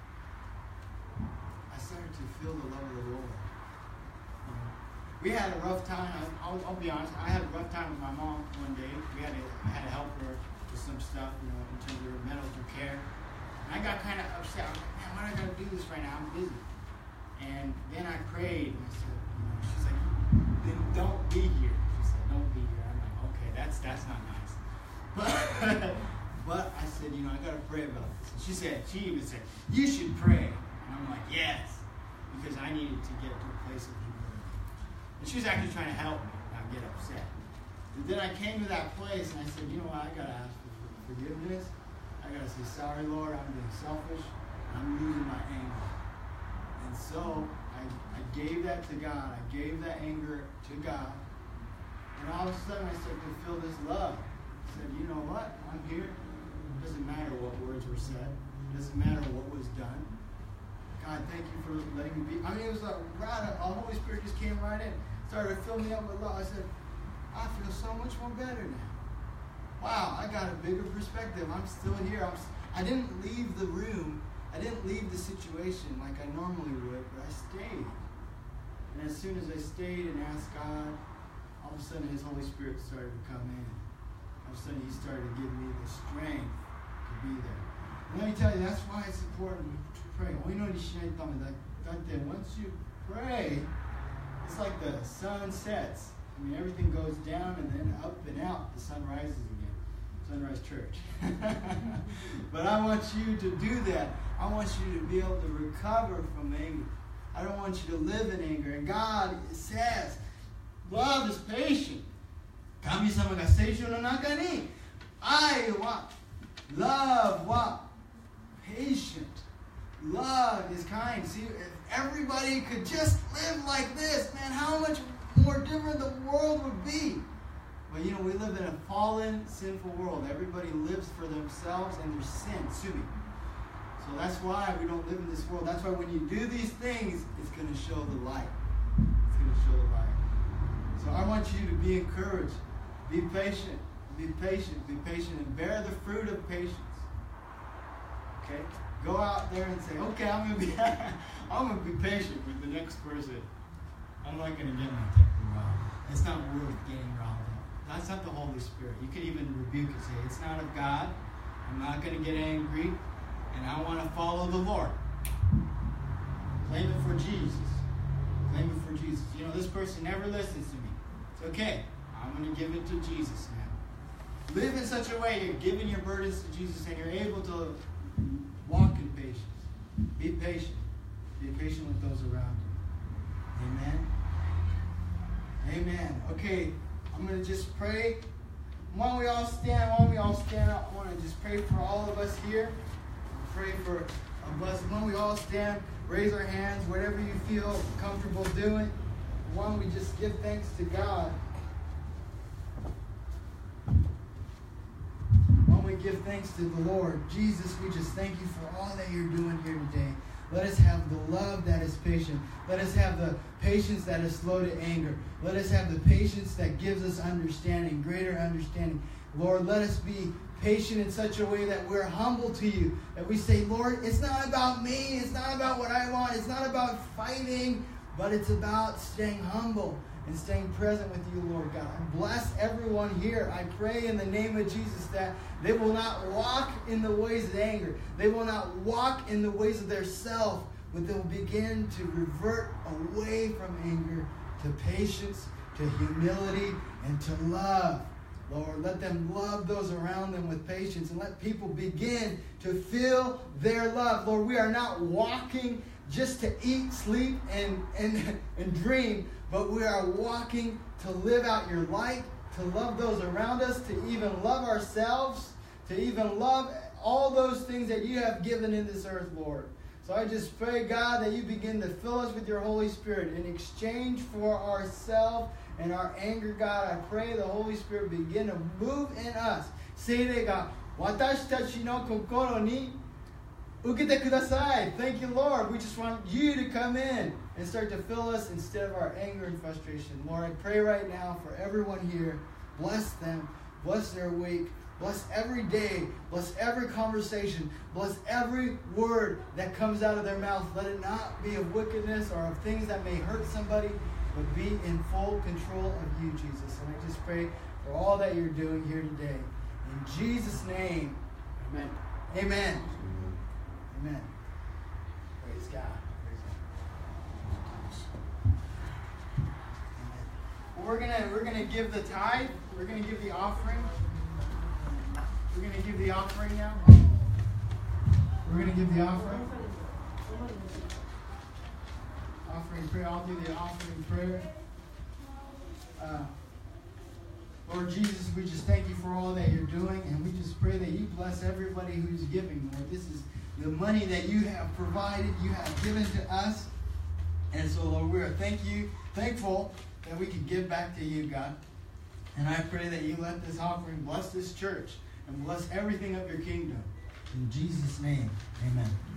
I started to feel the love of the Lord. You know, we had a rough time. I'll, I'll be honest. I had a rough time with my mom one day. We had to, I had to help her with some stuff, you know, in terms of her medical care. And I got kind of upset. I was like, man, why do I got to do this right now? I'm busy. And then I prayed, and I said, you know, she's like, then don't be here. She said, don't be here. I'm like, okay, that's that's not nice. But but I said, you know, I got to pray about this. And she said, she even said, you should pray. And I'm like, yes, because I needed to get to a place of humility. And she was actually trying to help me not get upset. And then I came to that place, and I said, you know what, I got to ask for forgiveness. I got to say, sorry, Lord, I'm being selfish. I'm losing my anger. And so I, I gave that to God. I gave that anger to God. And all of a sudden, I started to feel this love. I said, you know what? I'm here. It doesn't matter what words were said. It doesn't matter what was done. God, thank you for letting me be. I mean, it was like, right, the Holy Spirit just came right in. Started to fill me up with love. I said, I feel so much more better now. Wow, I got a bigger perspective. I'm still here. I'm, I didn't leave the room. I didn't leave the situation like I normally would, but I stayed. And as soon as I stayed and asked God, all of a sudden His Holy Spirit started to come in. All of a sudden He started to give me the strength to be there. And let me tell you, that's why it's important to pray. We know that once you pray, it's like the sun sets. I mean, everything goes down and then up and out, the sun rises again. Sunrise Church. But I want you to do that. I want you to be able to recover from anger. I don't want you to live in anger. And God says, love is patient. Kami-sama ga seisho no naka ni ai wa love wa patient. Love is kind. See, if everybody could just live like this, man, how much more different the world would be. But you know, we live in a fallen, sinful world. Everybody lives for themselves and their sin. Sue me. So that's why we don't live in this world. That's why when you do these things, it's going to show the light. It's going to show the light. So I want you to be encouraged. Be patient. Be patient. Be patient and bear the fruit of patience. Okay? Go out there and say, okay, I'm going to be I'm going to be patient with the next person. I'm not going to get my temper riled. It's not worth getting riled up. That's not the Holy Spirit. You could even rebuke it. Say, it's not of God. I'm not going to get angry. And I want to follow the Lord. Claim it for Jesus. Claim it for Jesus. You know, this person never listens to me. It's okay. I'm going to give it to Jesus now. Live in such a way you're giving your burdens to Jesus and you're able to walk in patience. Be patient. Be patient with those around you. Amen. Amen. Okay, I'm going to just pray. Why don't we all stand? Why don't we all stand up? I want to just pray for all of us here. Pray for a blessing. Why don't we all stand? Raise our hands, whatever you feel comfortable doing. Why don't we just give thanks to God? Why don't we give thanks to the Lord? Jesus, we just thank you for all that you're doing here today. Let us have the love that is patient. Let us have the patience that is slow to anger. Let us have the patience that gives us understanding, greater understanding. Lord, let us be patient in such a way that we're humble to you. That we say, Lord, it's not about me. It's not about what I want. It's not about fighting. But it's about staying humble and staying present with you, Lord God. I bless everyone here. I pray in the name of Jesus that they will not walk in the ways of anger. They will not walk in the ways of their self, but they will begin to revert away from anger to patience, to humility, and to love. Lord, let them love those around them with patience and let people begin to feel their love. Lord, we are not walking just to eat, sleep, and, and, and dream, but we are walking to live out your light, to love those around us, to even love ourselves, to even love all those things that you have given in this earth, Lord. So I just pray, God, that you begin to fill us with your Holy Spirit in exchange for ourselves and our anger, God. I pray the Holy Spirit begin to move in us. Seire ga watashi tachi no kokoro ni ukete kudasai. Thank you, Lord. We just want you to come in and start to fill us instead of our anger and frustration. Lord, I pray right now for everyone here. Bless them. Bless their week. Bless every day. Bless every conversation. Bless every word that comes out of their mouth. Let it not be of wickedness or of things that may hurt somebody, but be in full control of you, Jesus. And I just pray for all that you're doing here today. In Jesus' name, amen. Amen. Amen. Praise God. Praise God. Amen. We're gonna we're gonna give the tithe. We're gonna give the offering. We're gonna give the offering now. We're gonna give the offering. Offering prayer. I'll do the offering prayer. Uh, Lord Jesus, we just thank you for all that you're doing, and we just pray that you bless everybody who's giving, Lord. This is the money that you have provided, you have given to us. And so, Lord, we are thank you, thankful that we can give back to you, God. And I pray that you let this offering bless this church and bless everything of your kingdom. In Jesus' name, amen.